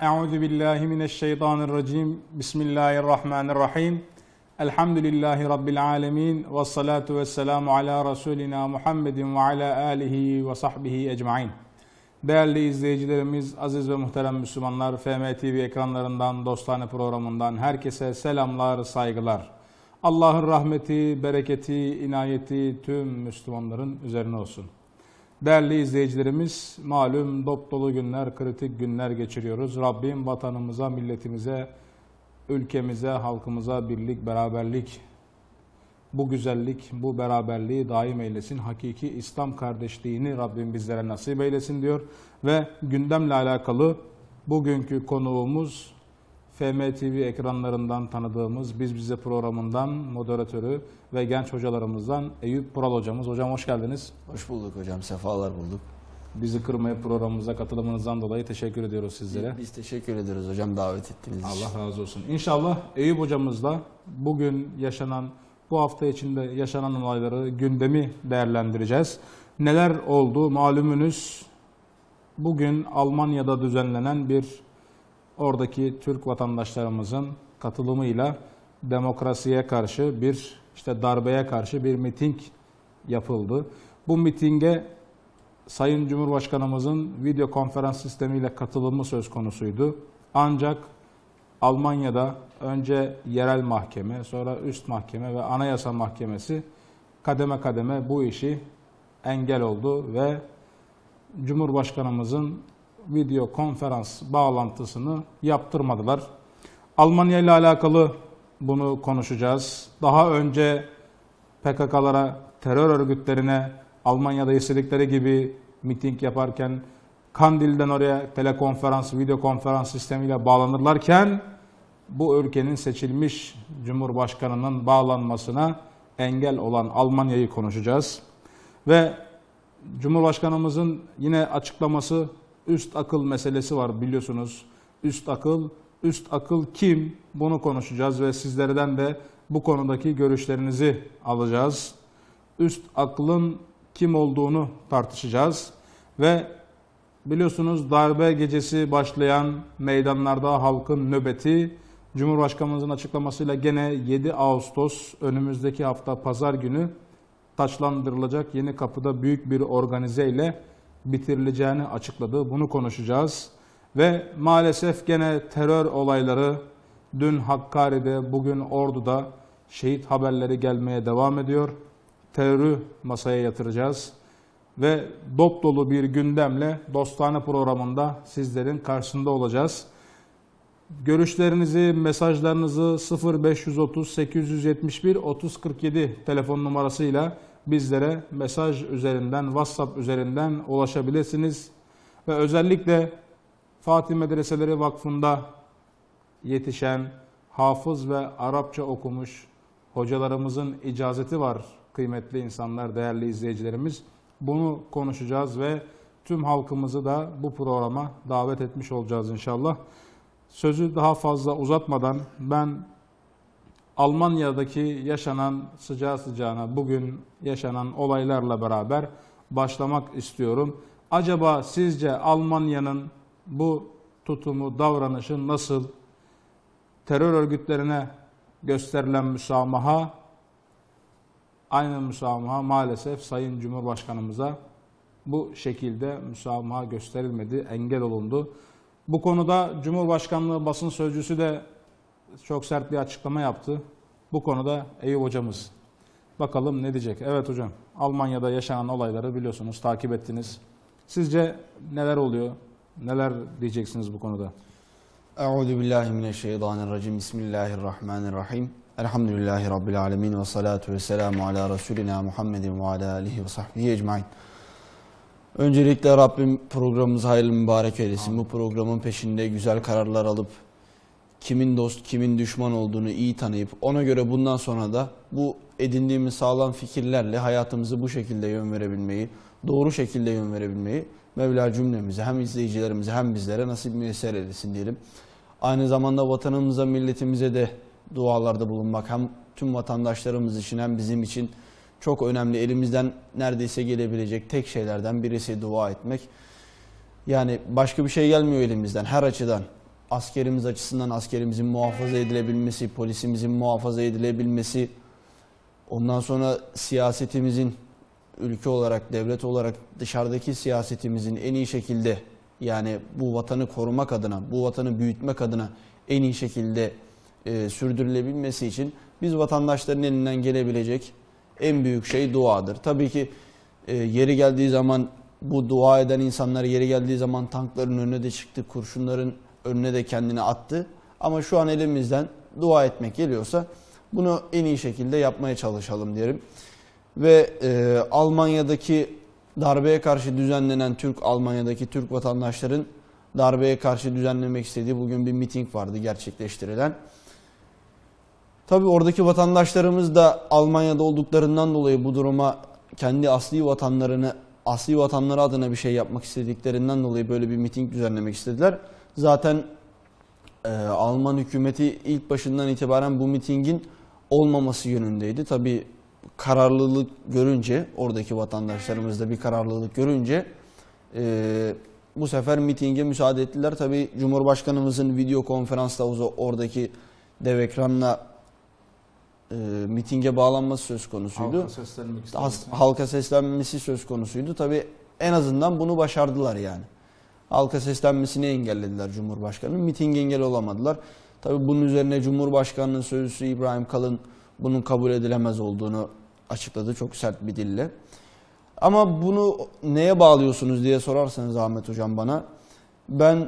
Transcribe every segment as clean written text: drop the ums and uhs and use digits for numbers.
Euzu billahi mineşşeytanirracim. Bismillahirrahmanirrahim. Elhamdülillahi Rabbil alemin. Vessalatu vesselamu ala Resulina Muhammedin ve ala alihi ve sahbihi ecmain. Değerli izleyicilerimiz, aziz ve muhterem Müslümanlar, FM TV ekranlarından, Dostane programından herkese selamlar, saygılar. Allah'ın rahmeti, bereketi, inayeti tüm Müslümanların üzerine olsun. Değerli izleyicilerimiz, malum dop dolu günler, kritik günler geçiriyoruz. Rabbim vatanımıza, milletimize, ülkemize, halkımıza birlik, beraberlik, bu güzellik, bu beraberliği daim eylesin. Hakiki İslam kardeşliğini Rabbim bizlere nasip eylesin diyor. Ve gündemle alakalı bugünkü konuğumuz FM TV ekranlarından tanıdığımız Biz Bize programından moderatörü ve genç hocalarımızdan Eyüp Pural hocamız. Hocam hoş geldiniz. Hoş bulduk hocam, sefalar bulduk. Bizi kırmayıp programımıza katılımınızdan dolayı teşekkür ediyoruz sizlere. Biz teşekkür ederiz hocam davet ettiğiniz için. Allah razı olsun. İnşallah Eyüp hocamızla bugün yaşanan, bu hafta içinde yaşanan olayları, gündemi değerlendireceğiz. Neler oldu malumunuz, bugün Almanya'da düzenlenen bir oradaki Türk vatandaşlarımızın katılımıyla demokrasiye karşı bir darbeye karşı bir miting yapıldı. Bu mitinge Sayın Cumhurbaşkanımızın video konferans sistemiyle katılımı söz konusuydu. Ancak Almanya'da önce yerel mahkeme, sonra üst mahkeme ve anayasa mahkemesi kademe kademe bu işi engel oldu ve Cumhurbaşkanımızın video konferans bağlantısını yaptırmadılar. Almanya ile alakalı bunu konuşacağız. Daha önce PKK'lara, terör örgütlerine Almanya'da istedikleri gibi miting yaparken Kandil'den oraya telekonferans, video konferans sistemiyle bağlanırlarken bu ülkenin seçilmiş Cumhurbaşkanı'nın bağlanmasına engel olan Almanya'yı konuşacağız. Ve Cumhurbaşkanımızın yine açıklaması, üst akıl meselesi var biliyorsunuz. Üst akıl kim? Bunu konuşacağız ve sizlerden de bu konudaki görüşlerinizi alacağız. Üst aklın kim olduğunu tartışacağız. Ve biliyorsunuz darbe gecesi başlayan meydanlarda halkın nöbeti, Cumhurbaşkanımızın açıklamasıyla gene 7 Ağustos önümüzdeki hafta pazar günü taçlandırılacak Yenikapı'da büyük bir organize ile bitirileceğini açıkladı. Bunu konuşacağız. Ve maalesef gene terör olayları, dün Hakkari'de, bugün Ordu'da şehit haberleri gelmeye devam ediyor. Terörü masaya yatıracağız. Ve dop dolu bir gündemle Dostane programında sizlerin karşısında olacağız. Görüşlerinizi, mesajlarınızı 0530 871 3047 telefon numarasıyla bizlere mesaj üzerinden, WhatsApp üzerinden ulaşabilirsiniz. Ve özellikle Fatih Medreseleri Vakfı'nda yetişen, hafız ve Arapça okumuş hocalarımızın icazeti var kıymetli insanlar, değerli izleyicilerimiz. Bunu konuşacağız ve tüm halkımızı da bu programa davet etmiş olacağız inşallah. Sözü daha fazla uzatmadan ben Almanya'daki yaşanan sıcağı sıcağına bugün yaşanan olaylarla beraber başlamak istiyorum. Acaba sizce Almanya'nın bu tutumu, davranışı nasıl? Terör örgütlerine gösterilen müsamaha, aynı müsamaha maalesef Sayın Cumhurbaşkanımıza bu şekilde müsamaha gösterilmedi, engel olundu. Bu konuda Cumhurbaşkanlığı basın sözcüsü de çok sert bir açıklama yaptı. Bu konuda Eyüp hocamız. Bakalım ne diyecek? Evet hocam, Almanya'da yaşanan olayları biliyorsunuz, takip ettiniz. Sizce neler oluyor? Neler diyeceksiniz bu konuda? Euzubillahimineşşeytanirracim. Bismillahirrahmanirrahim. Elhamdülillahi Rabbil alemin ve salatu ve selamu ala Resulina Muhammedin ve ala alihi ve sahbihi ecmain. Öncelikle Rabbim programımızı hayırlı mübarek eylesin. Amin. Bu programın peşinde güzel kararlar alıp kimin dost, kimin düşman olduğunu iyi tanıyıp ona göre bundan sonra da bu edindiğimiz sağlam fikirlerle hayatımızı bu şekilde yön verebilmeyi, doğru şekilde yön verebilmeyi Mevla cümlemize, hem izleyicilerimize hem bizlere nasip müyesser eylesin diyelim. Aynı zamanda vatanımıza, milletimize de dualarda bulunmak hem tüm vatandaşlarımız için hem bizim için çok önemli. Elimizden neredeyse gelebilecek tek şeylerden birisi dua etmek. Yani başka bir şey gelmiyor elimizden her açıdan. askerimiz açısından askerimizin muhafaza edilebilmesi, polisimizin muhafaza edilebilmesi, ondan sonra siyasetimizin ülke olarak, devlet olarak dışarıdaki siyasetimizin en iyi şekilde, yani bu vatanı korumak adına, bu vatanı büyütmek adına en iyi şekilde sürdürülebilmesi için biz vatandaşların elinden gelebilecek en büyük şey duadır. Tabii ki yeri geldiği zaman bu dua eden insanlar yeri geldiği zaman tankların önüne de çıktı, kurşunların önüne de kendini attı. Ama şu an elimizden dua etmek geliyorsa bunu en iyi şekilde yapmaya çalışalım diyelim. Ve Almanya'daki darbeye karşı düzenlenen Almanya'daki Türk vatandaşların darbeye karşı düzenlemek istediği bugün bir miting vardı gerçekleştirilen. Tabii oradaki vatandaşlarımız da Almanya'da olduklarından dolayı bu duruma kendi asli vatanları adına bir şey yapmak istediklerinden dolayı böyle bir miting düzenlemek istediler. Zaten Alman hükümeti ilk başından itibaren bu mitingin olmaması yönündeydi. Tabii kararlılık görünce, oradaki vatandaşlarımız da bir kararlılık görünce bu sefer mitinge müsaade ettiler. Tabii Cumhurbaşkanımızın video konferansla oradaki dev ekranla mitinge bağlanması söz konusuydu. Halka seslenmesi söz konusuydu. Tabii en azından bunu başardılar yani. Halka seslenmesini engellediler Cumhurbaşkanı'nın. Miting engel olamadılar. Tabii bunun üzerine Cumhurbaşkanı'nın sözcüsü İbrahim Kalın bunun kabul edilemez olduğunu açıkladı çok sert bir dille. Ama bunu neye bağlıyorsunuz diye sorarsanız Ahmet Hocam bana, ben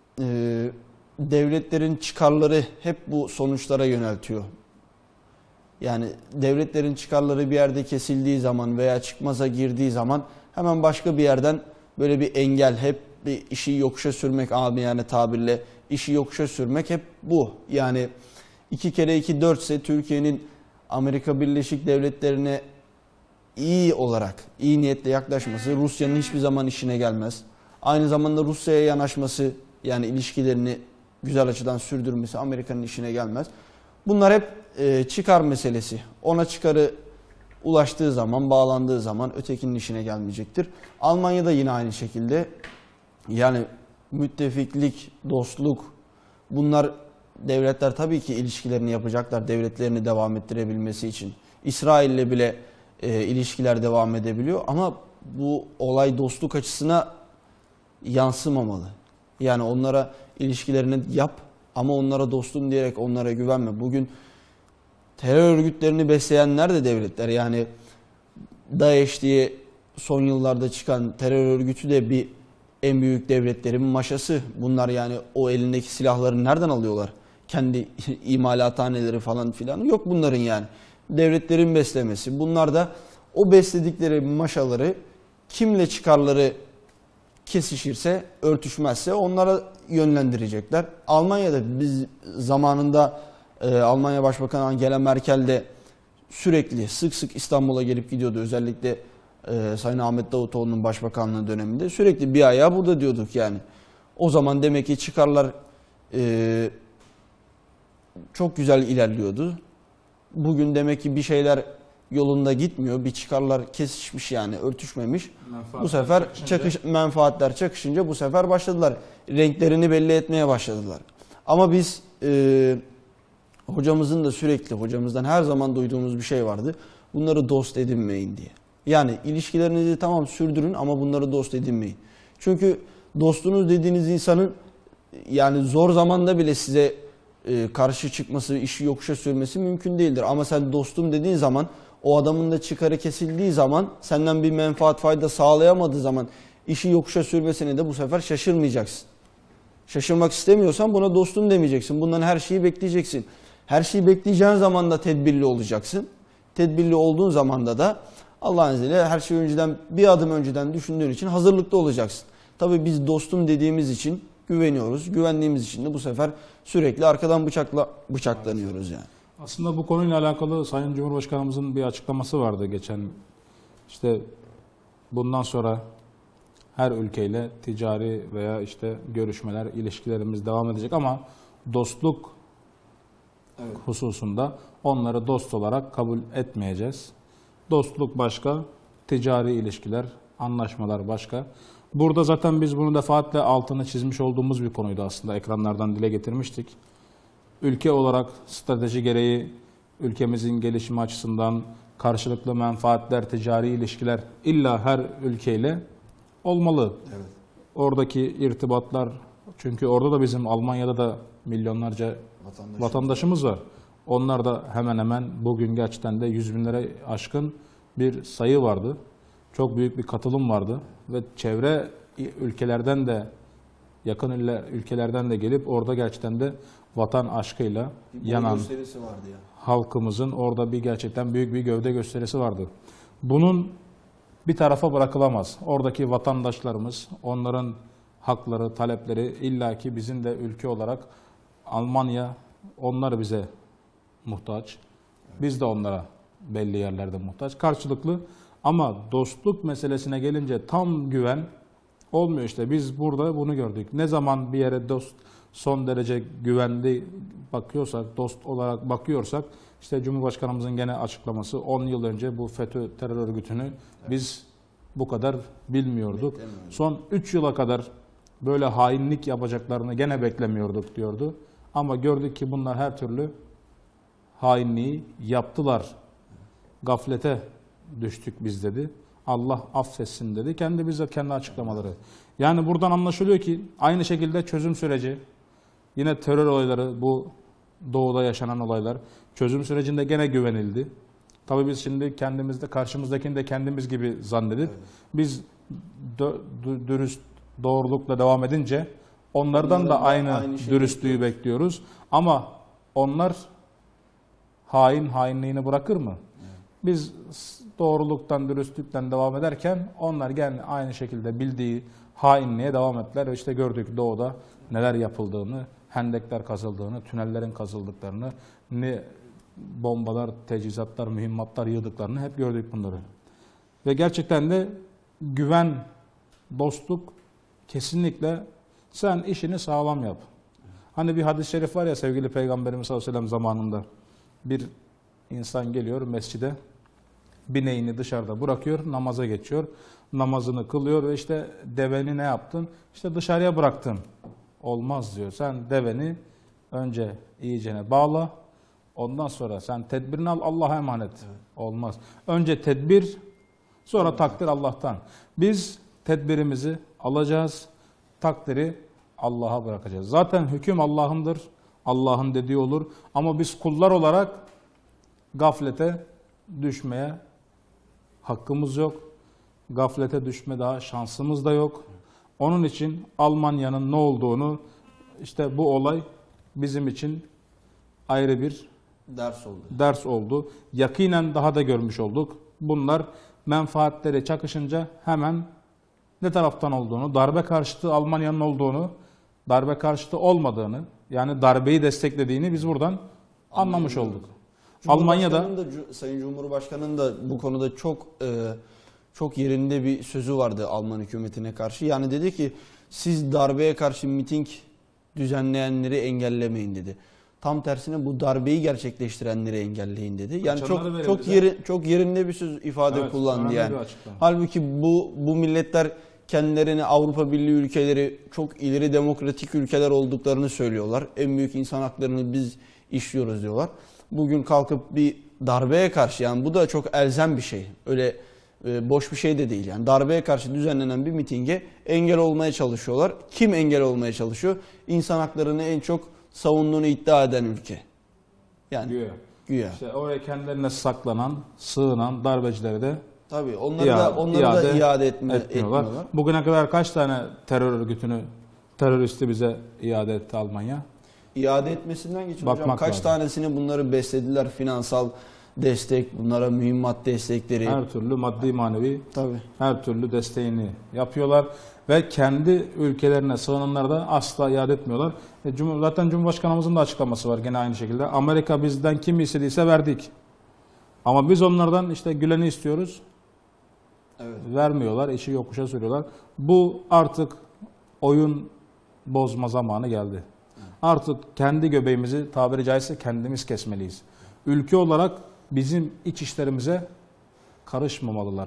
devletlerin çıkarları hep bu sonuçlara yöneltiyor. Yani devletlerin çıkarları bir yerde kesildiği zaman veya çıkmaza girdiği zaman hemen başka bir yerden böyle bir engel, hep bir işi yokuşa sürmek, yani tabirle işi yokuşa sürmek hep bu. Yani 2 kere 2 4 ise Türkiye'nin Amerika Birleşik Devletleri'ne iyi olarak, iyi niyetle yaklaşması Rusya'nın hiçbir zaman işine gelmez. Aynı zamanda Rusya'ya yanaşması, yani ilişkilerini güzel açıdan sürdürmesi Amerika'nın işine gelmez. Bunlar hep çıkar meselesi. Ona çıkarı ulaştığı zaman, bağlandığı zaman ötekinin işine gelmeyecektir. Almanya'da yine aynı şekilde, yani müttefiklik, dostluk, bunlar devletler tabii ki ilişkilerini yapacaklar devletlerini devam ettirebilmesi için. İsrail'le bile ilişkiler devam edebiliyor ama bu olay dostluk açısına yansımamalı. Yani onlara ilişkilerini yap ama onlara dostum diyerek onlara güvenme. Bugün terör örgütlerini besleyenler de devletler. Yani DAEŞ diye son yıllarda çıkan terör örgütü de en büyük devletlerin maşası. Bunlar yani o elindeki silahları nereden alıyorlar? Kendi imalathaneleri falan filan yok bunların yani. Devletlerin beslemesi. Bunlar da o besledikleri maşaları kimle çıkarları kesişirse, örtüşmezse onlara yönlendirecekler. Almanya'da biz zamanında Almanya Başbakanı Angela Merkel de sürekli sık sık İstanbul'a gelip gidiyordu. Özellikle Sayın Ahmet Davutoğlu'nun başbakanlığı döneminde sürekli bir ayağı burada diyorduk yani. O zaman demek ki çıkarlar çok güzel ilerliyordu. Bugün demek ki bir şeyler yolunda gitmiyor. Bir çıkarlar kesişmiş yani örtüşmemiş. Bu sefer menfaatler çakışınca bu sefer başladılar. Renklerini belli etmeye başladılar. Ama biz hocamızdan her zaman duyduğumuz bir şey vardı. Bunları dost edinmeyin diye. Yani ilişkilerinizi tamam sürdürün ama bunları dost edinmeyin. Çünkü dostunuz dediğiniz insanın yani zor zamanda bile size karşı çıkması, işi yokuşa sürmesi mümkün değildir. Ama sen dostum dediğin zaman o adamın da çıkarı kesildiği zaman senden bir menfaat fayda sağlayamadığı zaman işi yokuşa sürmesine de bu sefer şaşırmayacaksın. Şaşırmak istemiyorsan buna dostum demeyeceksin. Bundan her şeyi bekleyeceksin. Her şeyi bekleyeceğin zaman da tedbirli olacaksın. Tedbirli olduğun zamanda da Allah'ın izniyle her şeyi bir adım önceden düşündüğün için hazırlıklı olacaksın. Tabii biz dostum dediğimiz için güveniyoruz. Güvendiğimiz için de bu sefer sürekli arkadan bıçaklanıyoruz yani. Aslında bu konuyla alakalı Sayın Cumhurbaşkanımızın bir açıklaması vardı geçen. İşte bundan sonra her ülkeyle ticari veya işte görüşmeler, ilişkilerimiz devam edecek ama dostluk hususunda onları dost olarak kabul etmeyeceğiz. Dostluk başka, ticari ilişkiler, anlaşmalar başka. Burada zaten biz bunu defaatle altını çizmiş olduğumuz bir konuydu aslında. Ekranlardan dile getirmiştik. Ülke olarak strateji gereği ülkemizin gelişimi açısından karşılıklı menfaatler, ticari ilişkiler illa her ülkeyle olmalı. Evet. Oradaki irtibatlar, çünkü orada da bizim Almanya'da da milyonlarca vatandaşımız var. Onlar da hemen hemen bugün gerçekten de 100 binlere aşkın bir sayı vardı. Çok büyük bir katılım vardı ve çevre ülkelerden de, yakın ülkelerden de gelip orada gerçekten de vatan aşkıyla yanan gösterisi vardı ya. halkımızın orada gerçekten büyük bir gövde gösterisi vardı. Bunun bir tarafa bırakılamaz. Oradaki vatandaşlarımız, onların hakları, talepleri illaki bizim de ülke olarak Almanya, onlar bize muhtaç. Biz de onlara belli yerlerde muhtaç. Karşılıklı, ama dostluk meselesine gelince tam güven olmuyor işte. Biz burada bunu gördük. Ne zaman bir yere son derece güvenli bakıyorsak, dost olarak bakıyorsak, işte Cumhurbaşkanımızın gene açıklaması 10 yıl önce bu FETÖ terör örgütünü biz bu kadar bilmiyorduk. Son 3 yıla kadar böyle hainlik yapacaklarını gene beklemiyorduk diyordu. Ama gördük ki bunlar her türlü hainliği yaptılar. Gaflete düştük biz dedi. Allah affetsin dedi. Kendi açıklamaları. Yani buradan anlaşılıyor ki aynı şekilde çözüm süreci, yine terör olayları, bu doğuda yaşanan olaylar, çözüm sürecinde gene güvenildi. Tabii biz şimdi kendimizde, karşımızdakini de kendimiz gibi zannedip biz dürüst, doğrulukla devam edince onlardan da aynı dürüstlüğü bekliyoruz. Ama onlar hainliğini bırakır mı? Biz doğruluktan, dürüstlükten devam ederken onlar gene aynı şekilde bildiği hainliğe devam ettiler. İşte gördük doğuda neler yapıldığını, hendekler kazıldığını, tünellerin kazıldıklarını, ne bombalar, teçhizatlar, mühimmatlar yığdıklarını hep gördük bunları. Ve gerçekten de güven, dostluk kesinlikle sen işini sağlam yap. Hani bir hadis-i şerif var ya, sevgili Peygamberimiz sallallahu aleyhi ve sellem zamanında bir insan geliyor mescide, bineğini dışarıda bırakıyor, namaza geçiyor. Namazını kılıyor ve işte deveni ne yaptın? İşte dışarıya bıraktın. Olmaz diyor. Sen deveni önce iyicene bağla. Ondan sonra sen tedbirini al, Allah'a emanet. Evet. Olmaz. Önce tedbir, sonra takdir Allah'tan. Biz tedbirimizi alacağız. Takdiri Allah'a bırakacağız. Zaten hüküm Allah'ındır. Allah'ın dediği olur. Ama biz kullar olarak gaflete düşmeye hakkımız yok. Gaflete düşme daha şansımız da yok. Onun için Almanya'nın ne olduğunu, işte bu olay bizim için ayrı bir ders oldu. Yakinen daha da görmüş olduk. Bunlar menfaatleri çakışınca hemen ne taraftan olduğunu, darbe karşıtı Almanya'nın olduğunu, darbe karşıtı olmadığını, yani darbeyi desteklediğini biz buradan anlamış olduk. Almanya'da Sayın Cumhurbaşkanı'nın da bu konuda çok yerinde bir sözü vardı Alman hükümetine karşı. Yani dedi ki siz darbeye karşı miting düzenleyenleri engellemeyin dedi. Tam tersine bu darbeyi gerçekleştirenleri engelleyin dedi. Yani çok yerinde bir söz ifade kullandı yani. Halbuki bu milletler kendilerini Avrupa Birliği ülkeleri, çok ileri demokratik ülkeler olduklarını söylüyorlar. En büyük insan haklarını biz işliyoruz diyorlar. Bugün kalkıp bir darbeye karşı, yani bu da çok elzem bir şey. Öyle boş bir şey de değil. Yani darbeye karşı düzenlenen bir mitinge engel olmaya çalışıyorlar. Kim engel olmaya çalışıyor? İnsan haklarını en çok savunduğunu iddia eden ülke. Yani güya. İşte oraya kendilerine saklanan, sığınan darbecileri de tabii onları da iade etmiyorlar. Bugüne kadar kaç tane terör örgütünü, teröristi bize iade etti Almanya? İade etmesinden geçin hocam. Kaç tanesini bunları beslediler, finansal destek, bunlara mühimmat destekleri. Her türlü maddi manevi, her türlü desteğini yapıyorlar ve kendi ülkelerine sığınanları da asla iade etmiyorlar. Zaten Cumhurbaşkanımızın da açıklaması var gene aynı şekilde. Amerika bizden kim istediyse verdik. Ama biz onlardan işte Gülen'i istiyoruz. Evet. Vermiyorlar, işi yokuşa sürüyorlar. Bu artık oyun bozma zamanı geldi. Artık kendi göbeğimizi tabiri caizse kendimiz kesmeliyiz. Ülke olarak bizim iç işlerimize karışmamalılar.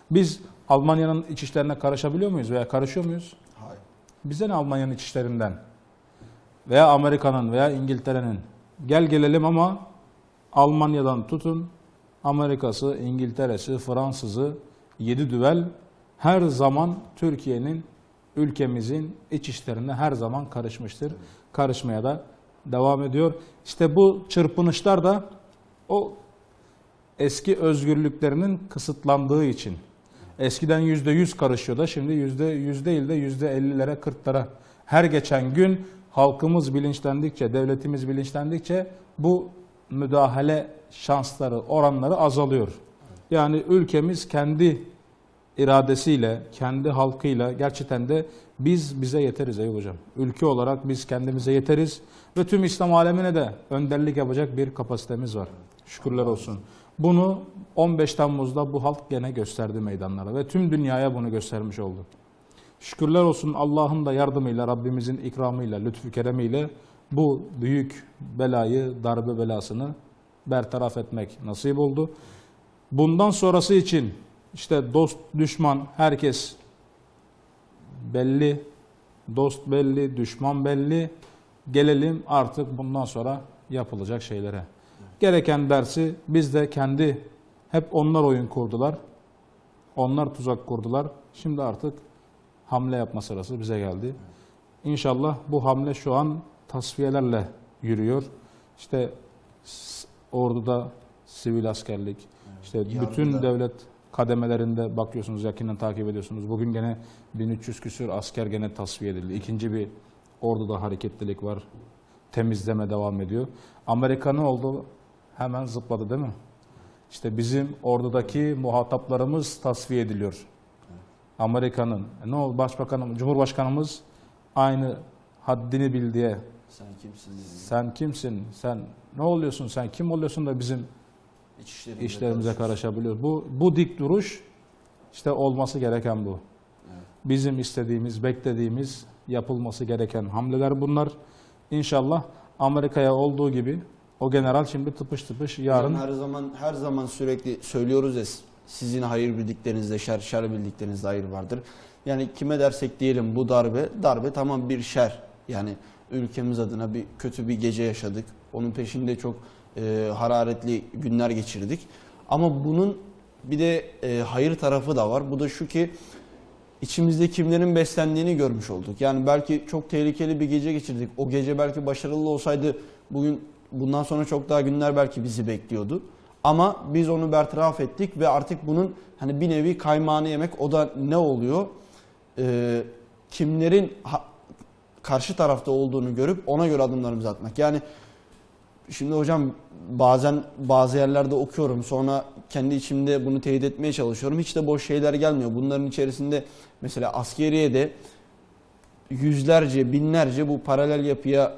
Biz Almanya'nın iç işlerine karışabiliyor muyuz veya karışıyor muyuz? Hayır. Bize ne Almanya'nın iç işlerinden veya Amerika'nın veya İngiltere'nin? Gel gelelim ama Almanya'dan tutun Amerika'sı, İngiltere'si, Fransız'ı 7 düvel her zaman Türkiye'nin, ülkemizin iç işlerine her zaman karışmıştır. Karışmaya da devam ediyor. İşte bu çırpınışlar da o eski özgürlüklerinin kısıtlandığı için. Eskiden %100 karışıyor da şimdi %100 değil de %50'lere 40'lara. Her geçen gün halkımız bilinçlendikçe, devletimiz bilinçlendikçe bu müdahale şansları, oranları azalıyor. Yani ülkemiz kendi iradesiyle, kendi halkıyla gerçekten de biz bize yeteriz Eyüp Hocam. Ülke olarak biz kendimize yeteriz ve tüm İslam alemine de önderlik yapacak bir kapasitemiz var. Şükürler olsun. Bunu 15 Temmuz'da bu halk gene gösterdi meydanlara ve tüm dünyaya bunu göstermiş oldu. Şükürler olsun Allah'ın da yardımıyla, Rabbimizin ikramıyla, lütfü keremiyle bu büyük belayı, darbe belasını bertaraf etmek nasip oldu. Bundan sonrası için işte dost, düşman, herkes belli, dost belli, düşman belli. Gelelim artık bundan sonra yapılacak şeylere. Gereken dersi biz de kendi, hep onlar oyun kurdular, onlar tuzak kurdular. Şimdi artık hamle yapma sırası bize geldi. İnşallah bu hamle şu an tasfiyelerle yürüyor. İşte orduda sivil askerlik, işte bütün devlet kademelerinde bakıyorsunuz, yakından takip ediyorsunuz. Bugün gene 1300 küsür asker gene tasfiye edildi. İkinci bir orduda hareketlilik var. Temizleme devam ediyor. Amerika ne oldu? Hemen zıpladı değil mi? İşte bizim ordudaki muhataplarımız tasfiye ediliyor. Amerika'nın, ne oldu? Başbakanım, Cumhurbaşkanımız aynı haddini bil diye. Sen kimsin? Sen kimsin? Sen ne oluyorsun? Sen kim oluyorsun da bizim işlerimize karışabiliyor? Bu dik duruş işte olması gereken bu. Evet. Bizim istediğimiz, beklediğimiz, yapılması gereken hamleler bunlar. İnşallah Amerika'ya olduğu gibi o general şimdi tıpış tıpış yarın. Her zaman sürekli söylüyoruz ya, sizin hayır bildiklerinizde şer, şer bildiklerinizde hayır vardır. Yani kime dersek diyelim bu darbe tamam bir şer. Yani ülkemiz adına kötü bir gece yaşadık. Onun peşinde çok hararetli günler geçirdik. Ama bunun bir de hayır tarafı da var. Bu da şu ki içimizde kimlerin beslendiğini görmüş olduk. Yani belki çok tehlikeli bir gece geçirdik. O gece belki başarılı olsaydı bundan sonra çok daha günler belki bizi bekliyordu. Ama biz onu bertaraf ettik ve artık bunun hani bir nevi kaymağını yemek, o da ne oluyor? Kimlerin karşı tarafta olduğunu görüp ona göre adımlarımızı atmak. Yani şimdi hocam bazen bazı yerlerde okuyorum, sonra kendi içimde bunu teyit etmeye çalışıyorum. Hiç de boş şeyler gelmiyor. Bunların içerisinde mesela askeriyede yüzlerce, binlerce bu paralel yapıya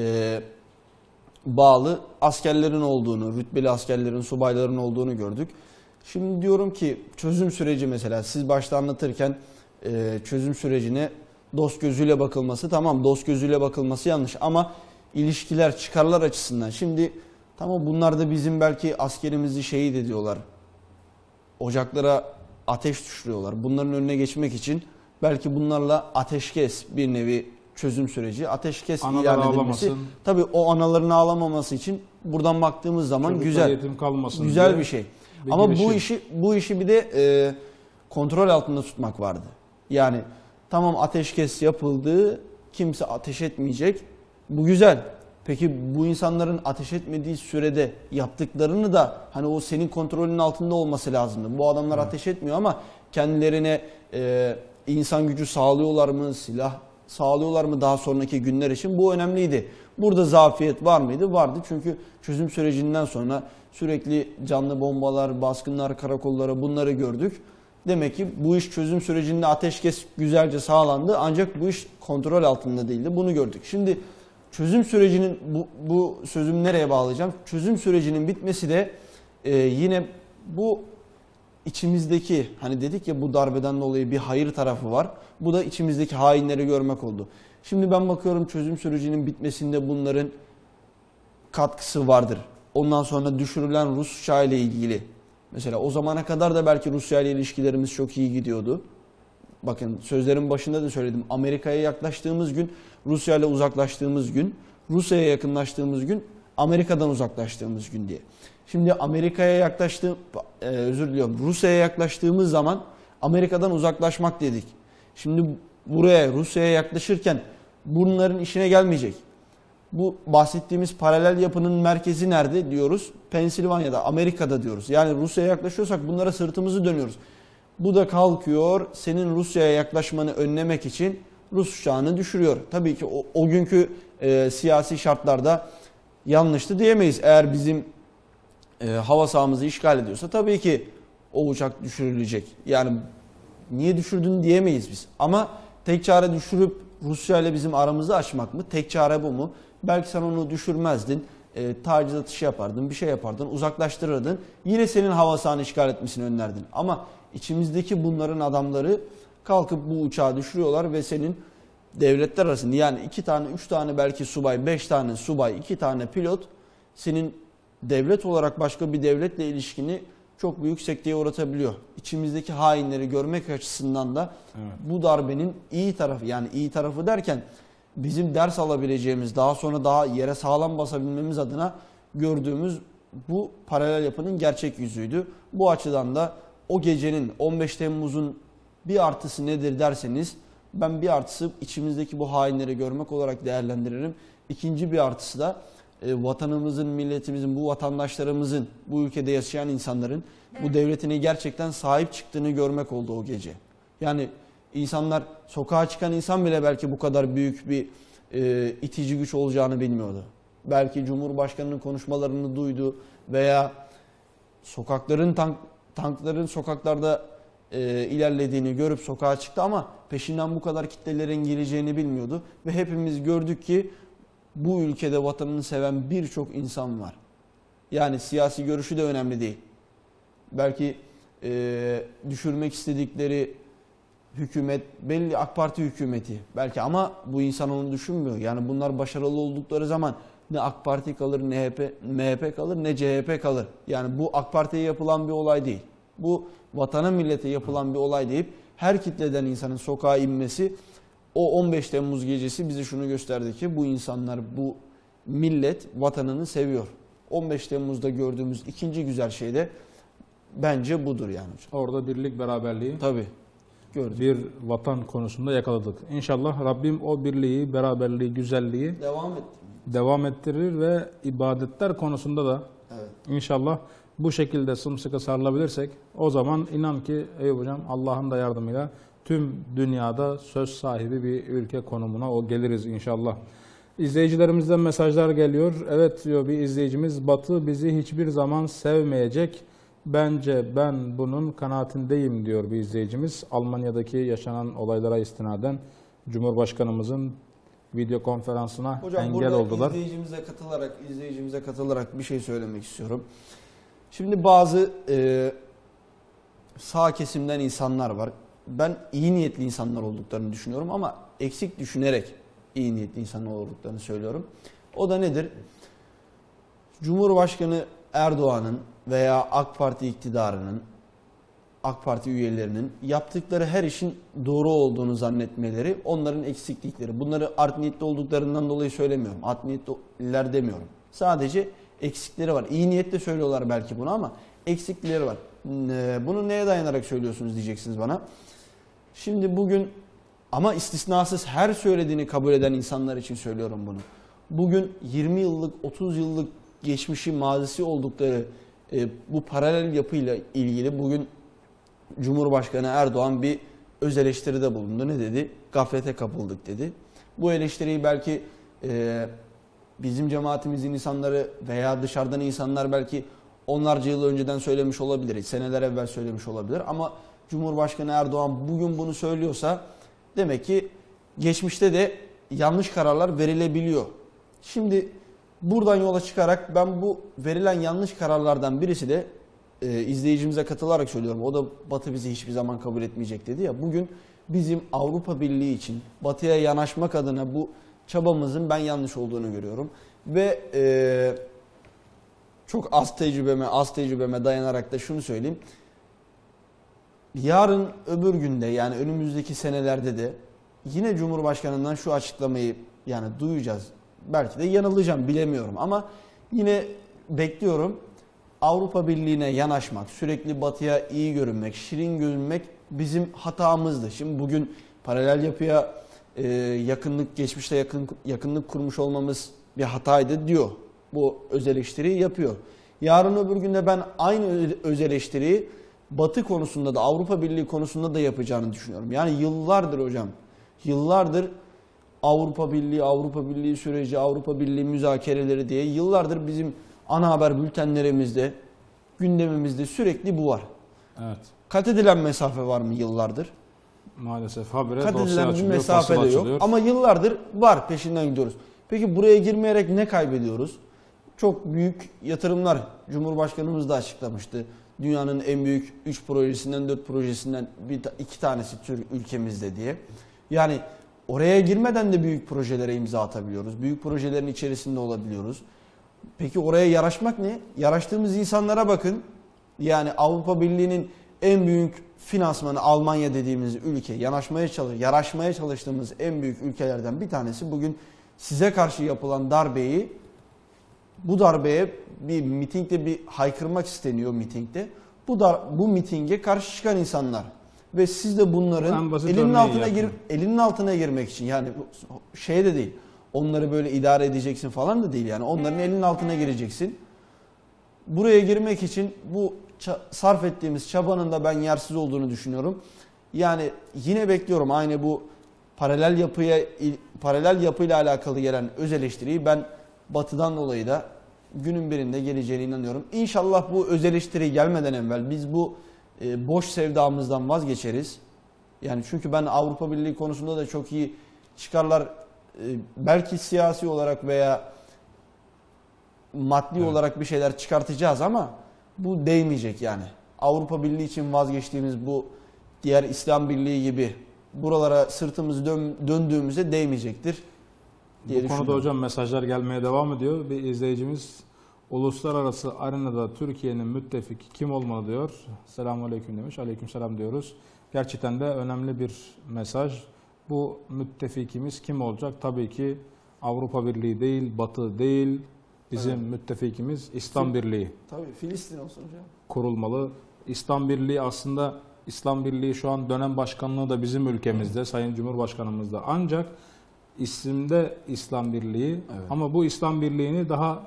bağlı askerlerin olduğunu, rütbeli askerlerin, subayların olduğunu gördük. Şimdi diyorum ki çözüm süreci, mesela siz başta anlatırken çözüm sürecine dost gözüyle bakılması, tamam, dost gözüyle bakılması yanlış ama ilişkiler, çıkarlar açısından şimdi tamam, bunlar da bizim belki askerimizi şehit ediyorlar. Ocaklara ateş düşürüyorlar. Bunların önüne geçmek için belki bunlarla ateşkes, bir nevi çözüm süreci, ateşkes ilan edilmesi. Tabii o anaların ağlamaması için buradan baktığımız zaman çocuklar güzel bir şey. Ama bu işi bir de kontrol altında tutmak vardı. Yani tamam, ateşkes yapıldı, kimse ateş etmeyecek. Bu güzel. Peki bu insanların ateş etmediği sürede yaptıklarını da hani o senin kontrolünün altında olması lazımdı. Bu adamlar ateş etmiyor ama kendilerine insan gücü sağlıyorlar mı, silah sağlıyorlar mı daha sonraki günler için? Bu önemliydi. Burada zafiyet var mıydı? Vardı. Çünkü çözüm sürecinden sonra sürekli canlı bombalar, baskınlar karakollara, bunları gördük. Demek ki bu iş çözüm sürecinde ateşkes güzelce sağlandı. Ancak bu iş kontrol altında değildi. Bunu gördük. Şimdi çözüm sürecinin, bu sözümü nereye bağlayacağım? Çözüm sürecinin bitmesi de yine bu içimizdeki, hani dedik ya bu darbeden dolayı bir hayır tarafı var. Bu da içimizdeki hainleri görmek oldu. Şimdi ben bakıyorum çözüm sürecinin bitmesinde bunların katkısı vardır. Ondan sonra düşürülen Rus uçağı ile ilgili Mesela o zamana kadar da belki Rusya ile ilişkilerimiz çok iyi gidiyordu. Bakın sözlerin başında da söyledim. Amerika'ya yaklaştığımız gün, Rusya ile uzaklaştığımız gün, Rusya'ya yakınlaştığımız gün, Amerika'dan uzaklaştığımız gün diye. Şimdi Rusya'ya yaklaştığımız zaman Amerika'dan uzaklaşmak dedik. Şimdi buraya Rusya'ya yaklaşırken bunların işine gelmeyecek. Bu bahsettiğimiz paralel yapının merkezi nerede diyoruz? Pensilvanya'da, Amerika'da diyoruz. Yani Rusya'ya yaklaşıyorsak bunlara sırtımızı dönüyoruz. Bu da kalkıyor senin Rusya'ya yaklaşmanı önlemek için Rus uçağını düşürüyor. Tabii ki o günkü siyasi şartlarda yanlıştı diyemeyiz. Eğer bizim hava sahamızı işgal ediyorsa tabii ki o uçak düşürülecek. Yani niye düşürdün diyemeyiz biz. Ama tek çare düşürüp Rusya ile bizim aramızı açmak mı? Tek çare bu mu? Belki sen onu düşürmezdin, taciz atışı yapardın, bir şey yapardın, uzaklaştırırdın. Yine senin hava sahanı işgal etmesini önlerdin. Ama içimizdeki bunların adamları kalkıp bu uçağı düşürüyorlar ve senin devletler arasında yani 2 tane, 3 tane belki subay, 5 tane subay, 2 tane pilot senin devlet olarak başka bir devletle ilişkini çok büyük sekteye uğratabiliyor. İçimizdeki hainleri görmek açısından da bu darbenin iyi tarafı, yani iyi tarafı derken bizim ders alabileceğimiz, daha sonra daha yere sağlam basabilmemiz adına gördüğümüz bu paralel yapının gerçek yüzüydü. Bu açıdan da o gecenin 15 Temmuz'un bir artısı nedir derseniz ben bir artısı içimizdeki bu hainleri görmek olarak değerlendiririm. İkinci bir artısı da vatanımızın, milletimizin, bu vatandaşlarımızın, bu ülkede yaşayan insanların bu devletine gerçekten sahip çıktığını görmek oldu o gece. Yani insanlar, sokağa çıkan insan bile belki bu kadar büyük bir itici güç olacağını bilmiyordu. Belki Cumhurbaşkanı'nın konuşmalarını duydu veya tankların sokaklarda ilerlediğini görüp sokağa çıktı ama peşinden bu kadar kitlelerin geleceğini bilmiyordu. Ve hepimiz gördük ki bu ülkede vatanını seven birçok insan var. Yani siyasi görüşü de önemli değil. Belki düşürmek istedikleri hükümet belli, AK Parti hükümeti belki, ama bu insan onu düşünmüyor. Yani bunlar başarılı oldukları zaman ne AK Parti kalır, ne MHP kalır, ne CHP kalır. Yani bu AK Parti'ye yapılan bir olay değil. Bu vatana millete yapılan bir olay deyip her kitleden insanın sokağa inmesi, o 15 Temmuz gecesi bize şunu gösterdi ki bu insanlar, bu millet vatanını seviyor. 15 Temmuz'da gördüğümüz ikinci güzel şey de bence budur yani hocam. Orada birlik, beraberliği Tabii gördük. bir vatan konusunda yakaladık. İnşallah Rabbim o birliği, beraberliği, güzelliği devam ettirir ve ibadetler konusunda da inşallah bu şekilde sımsıkı sarılabilirsek o zaman inan ki Eyüp Hocam, Allah'ın da yardımıyla tüm dünyada söz sahibi bir ülke konumuna o geliriz inşallah. İzleyicilerimizden mesajlar geliyor. Evet diyor bir izleyicimiz, Batı bizi hiçbir zaman sevmeyecek. Bence ben bunun kanaatindeyim diyor bir izleyicimiz. Almanya'daki yaşanan olaylara istinaden Cumhurbaşkanımızın video konferansına hocam, engel oldular. İzleyicimize katılarak bir şey söylemek istiyorum. Şimdi bazı sağ kesimden insanlar var. Ben iyi niyetli insanlar olduklarını düşünüyorum ama eksik düşünerek iyi niyetli insanlar olduklarını söylüyorum. O da nedir? Cumhurbaşkanı Erdoğan'ın veya AK Parti iktidarının, AK Parti üyelerinin yaptıkları her işin doğru olduğunu zannetmeleri onların eksiklikleri. Bunları art niyetli olduklarından dolayı söylemiyorum. Art niyetliler demiyorum. Sadece eksikleri var. İyi niyetle söylüyorlar belki bunu ama eksikleri var. Bunu neye dayanarak söylüyorsunuz diyeceksiniz bana. Şimdi bugün, ama istisnasız her söylediğini kabul eden insanlar için söylüyorum bunu. Bugün 20 yıllık, 30 yıllık geçmişi, mazisi oldukları bu paralel yapıyla ilgili bugün Cumhurbaşkanı Erdoğan bir öz eleştiride bulundu. Ne dedi? Gaflete kapıldık dedi. Bu eleştiriyi belki bizim cemaatimizin insanları veya dışarıdan insanlar belki onlarca yıl önceden söylemiş olabilir, seneler evvel söylemiş olabilir. Ama Cumhurbaşkanı Erdoğan bugün bunu söylüyorsa demek ki geçmişte de yanlış kararlar verilebiliyor. Şimdi buradan yola çıkarak ben bu verilen yanlış kararlardan birisi de izleyicimize katılarak söylüyorum. O da Batı bizi hiçbir zaman kabul etmeyecek dedi ya. Bugün bizim Avrupa Birliği için Batı'ya yanaşmak adına bu çabamızın ben yanlış olduğunu görüyorum. Ve çok az tecrübeme dayanarak da şunu söyleyeyim. Yarın öbür günde, yani önümüzdeki senelerde de yine Cumhurbaşkanı'ndan şu açıklamayı yani duyacağız. Belki de yanılacağım, bilemiyorum ama yine bekliyorum. Avrupa Birliği'ne yanaşmak, sürekli batıya iyi görünmek, şirin görünmek bizim hatamızdı. Şimdi bugün paralel yapıya geçmişte yakınlık kurmuş olmamız bir hataydı diyor. Bu öz eleştiriyi yapıyor. Yarın öbür günde ben aynı öz eleştiriyi Batı konusunda da Avrupa Birliği konusunda da yapacağını düşünüyorum. Yani yıllardır hocam, yıllardır Avrupa Birliği süreci, Avrupa Birliği müzakereleri diye yıllardır bizim ana haber bültenlerimizde, gündemimizde sürekli bu var. Evet. Kat edilen mesafe var mı yıllardır? Maalesef habire Kat dosya edilen bir açılıyor, mesafe fasıl de yok. açılıyor. Ama yıllardır var, peşinden gidiyoruz. Peki buraya girmeyerek ne kaybediyoruz? Çok büyük yatırımlar Cumhurbaşkanımız da açıklamıştı. Dünyanın en büyük 3 projesinden 4 projesinden 2 tanesi ülkemizde diye. Yani oraya girmeden de büyük projelere imza atabiliyoruz. Büyük projelerin içerisinde olabiliyoruz. Peki oraya yaraşmak ne? Yaraştığımız insanlara bakın. Yani Avrupa Birliği'nin en büyük finansmanı Almanya dediğimiz ülke, yaraşmaya çalıştığımız en büyük ülkelerden bir tanesi bugün size karşı yapılan bu darbeye bir mitingde bir haykırmak isteniyor mitingde. Bu mitinge karşı çıkan insanlar ve siz de bunların elinin altına girmek için, yani şey de değil. Onları böyle idare edeceksin falan da değil, yani onların elinin altına gireceksin. Buraya girmek için bu sarf ettiğimiz çabanın da ben yersiz olduğunu düşünüyorum. Yani yine bekliyorum aynı bu paralel yapıyla alakalı gelen öz eleştiriyi ben Batı'dan dolayı da günün birinde geleceğine inanıyorum. İnşallah bu öz eleştiri gelmeden evvel biz bu boş sevdamızdan vazgeçeriz. Yani çünkü ben Avrupa Birliği konusunda da çok iyi çıkarlar, belki siyasi olarak veya maddi olarak bir şeyler çıkartacağız ama bu değmeyecek yani. Avrupa Birliği için vazgeçtiğimiz bu diğer İslam Birliği gibi buralara sırtımızı döndüğümüzde değmeyecektir diye Bu konuda hocam mesajlar gelmeye devam ediyor. Bir izleyicimiz uluslararası arenada Türkiye'nin müttefiki kim olmalı diyor. Selamünaleyküm demiş. Aleykümselam diyoruz. Gerçekten de önemli bir mesaj. Bu müttefikimiz kim olacak? Tabii ki Avrupa Birliği değil, Batı değil. Bizim müttefikimiz İslam Birliği. Tabii Filistin olsun hocam. Kurulmalı. İslam Birliği aslında İslam Birliği şu an dönem başkanlığı da bizim ülkemizde, Sayın Cumhurbaşkanımızda. Ancak isimde İslam Birliği ama bu İslam Birliği'ni daha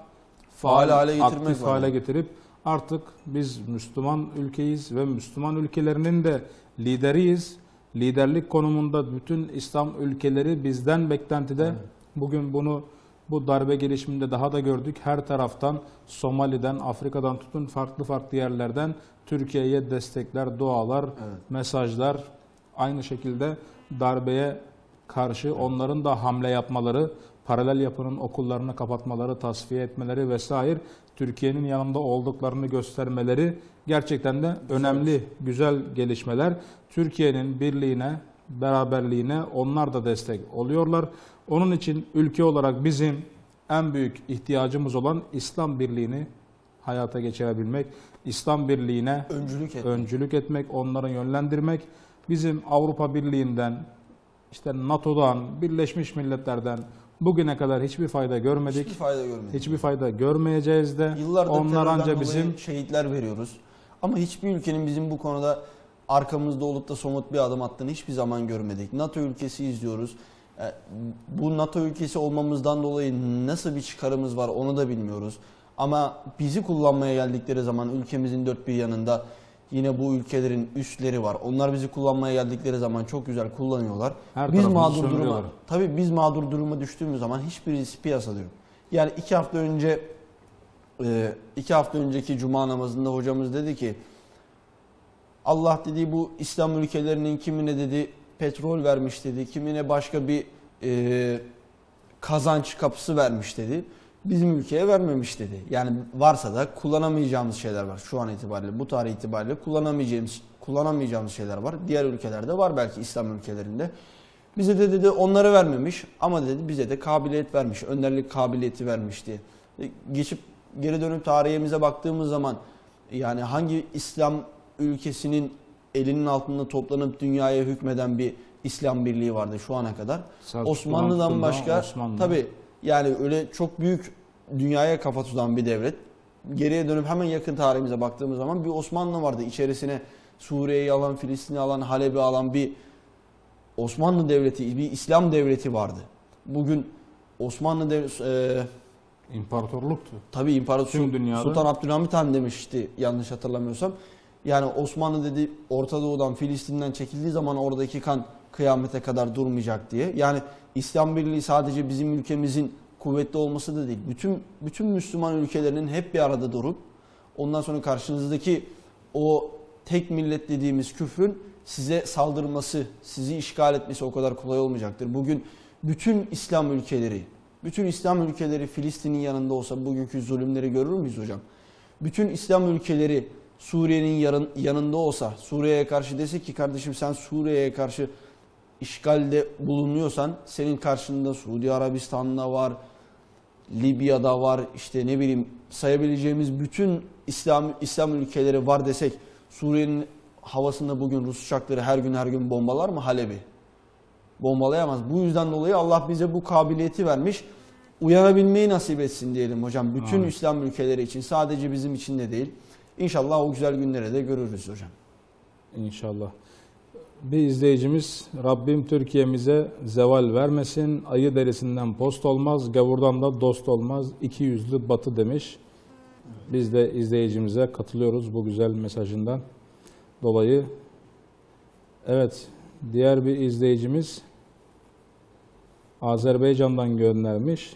aktif hale getirip artık biz Müslüman ülkeyiz ve Müslüman ülkelerinin de lideriyiz. Liderlik konumunda bütün İslam ülkeleri bizden beklentide. Bugün bu darbe gelişiminde daha da gördük. Her taraftan Somali'den, Afrika'dan tutun farklı yerlerden Türkiye'ye destekler, dualar, mesajlar. Aynı şekilde darbeye karşı onların da hamle yapmaları, paralel yapının okullarını kapatmaları, tasfiye etmeleri vesaire, Türkiye'nin yanında olduklarını göstermeleri gerçekten de önemli, güzel gelişmeler. Türkiye'nin birliğine, beraberliğine onlar da destek oluyorlar. Onun için ülke olarak bizim en büyük ihtiyacımız olan İslam Birliği'ni hayata geçirebilmek, İslam Birliği'ne öncülük etmek, onları yönlendirmek. Bizim Avrupa Birliği'nden, işte NATO'dan, Birleşmiş Milletler'den bugüne kadar hiçbir fayda görmedik. Hiçbir fayda görmeyeceğiz de. Yıllardır onlar ancak bizim şehitler veriyoruz. Ama hiçbir ülkenin bizim bu konuda arkamızda olup da somut bir adım attığını hiçbir zaman görmedik. NATO ülkesi izliyoruz. Bu NATO ülkesi olmamızdan dolayı nasıl bir çıkarımız var onu da bilmiyoruz. Ama bizi kullanmaya geldikleri zaman ülkemizin dört bir yanında yine bu ülkelerin üsleri var. Onlar bizi kullanmaya geldikleri zaman çok güzel kullanıyorlar. Biz mağdur duruma düştüğümüz zaman hiçbirisi piyasada yok. Yani 2 hafta önceki cuma namazında hocamız dedi ki Allah dedi bu İslam ülkelerinin kimine dedi petrol vermiş dedi, kimine başka bir kazanç kapısı vermiş dedi. Bizim ülkeye vermemiş dedi. Yani varsa da kullanamayacağımız şeyler var. Şu an itibariyle, bu tarih itibariyle kullanamayacağımız şeyler var. Diğer ülkelerde var belki İslam ülkelerinde. Bize de dedi onları vermemiş ama dedi bize de kabiliyet vermiş, önderlik kabiliyeti vermiş diye. Geçip geri dönüp tarihimize baktığımız zaman yani hangi İslam ülkesinin elinin altında toplanıp dünyaya hükmeden bir İslam birliği vardı şu ana kadar? Osmanlı'dan başka tabii yani öyle çok büyük dünyaya kafa tutan bir devlet. Geriye dönüp hemen yakın tarihimize baktığımız zaman bir Osmanlı vardı. İçerisine Suriye'yi alan, Filistin'i alan, Halep'i alan bir Osmanlı devleti, bir İslam devleti vardı. Bugün Osmanlı devleti imparatorluktu. Tabii imparator Sultan Abdülhamit Han demişti yanlış hatırlamıyorsam. Yani Osmanlı dedi Orta Doğu'dan, Filistin'den çekildiği zaman oradaki kan kıyamete kadar durmayacak diye. Yani İslam Birliği sadece bizim ülkemizin kuvvetli olması da değil. Bütün Müslüman ülkelerinin hep bir arada durup ondan sonra karşınızdaki o tek millet dediğimiz küfrün size saldırması, sizi işgal etmesi o kadar kolay olmayacaktır. Bugün bütün İslam ülkeleri Filistin'in yanında olsa bugünkü zulümleri görür müyüz hocam? Bütün İslam ülkeleri Suriye'nin yanında olsa, Suriye'ye karşı dese ki kardeşim sen Suriye'ye karşı işgalde bulunuyorsan senin karşında Suudi Arabistan'da var, Libya'da var, işte ne bileyim sayabileceğimiz bütün İslam ülkeleri var desek Suriye'nin havasında bugün Rus uçakları her gün bombalar mı Halep'i? Bombalayamaz. Bu yüzden dolayı Allah bize bu kabiliyeti vermiş. Uyanabilmeyi nasip etsin diyelim hocam. Bütün Amin. İslam ülkeleri için sadece bizim için de değil. İnşallah o güzel günleri de görürüz hocam. İnşallah. Bir izleyicimiz Rabbim Türkiye'mize zeval vermesin. Ayı derisinden post olmaz, gavurdan da dost olmaz. İki yüzlü batı demiş. Biz de izleyicimize katılıyoruz bu güzel mesajından dolayı. Evet, diğer bir izleyicimiz Azerbaycan'dan göndermiş.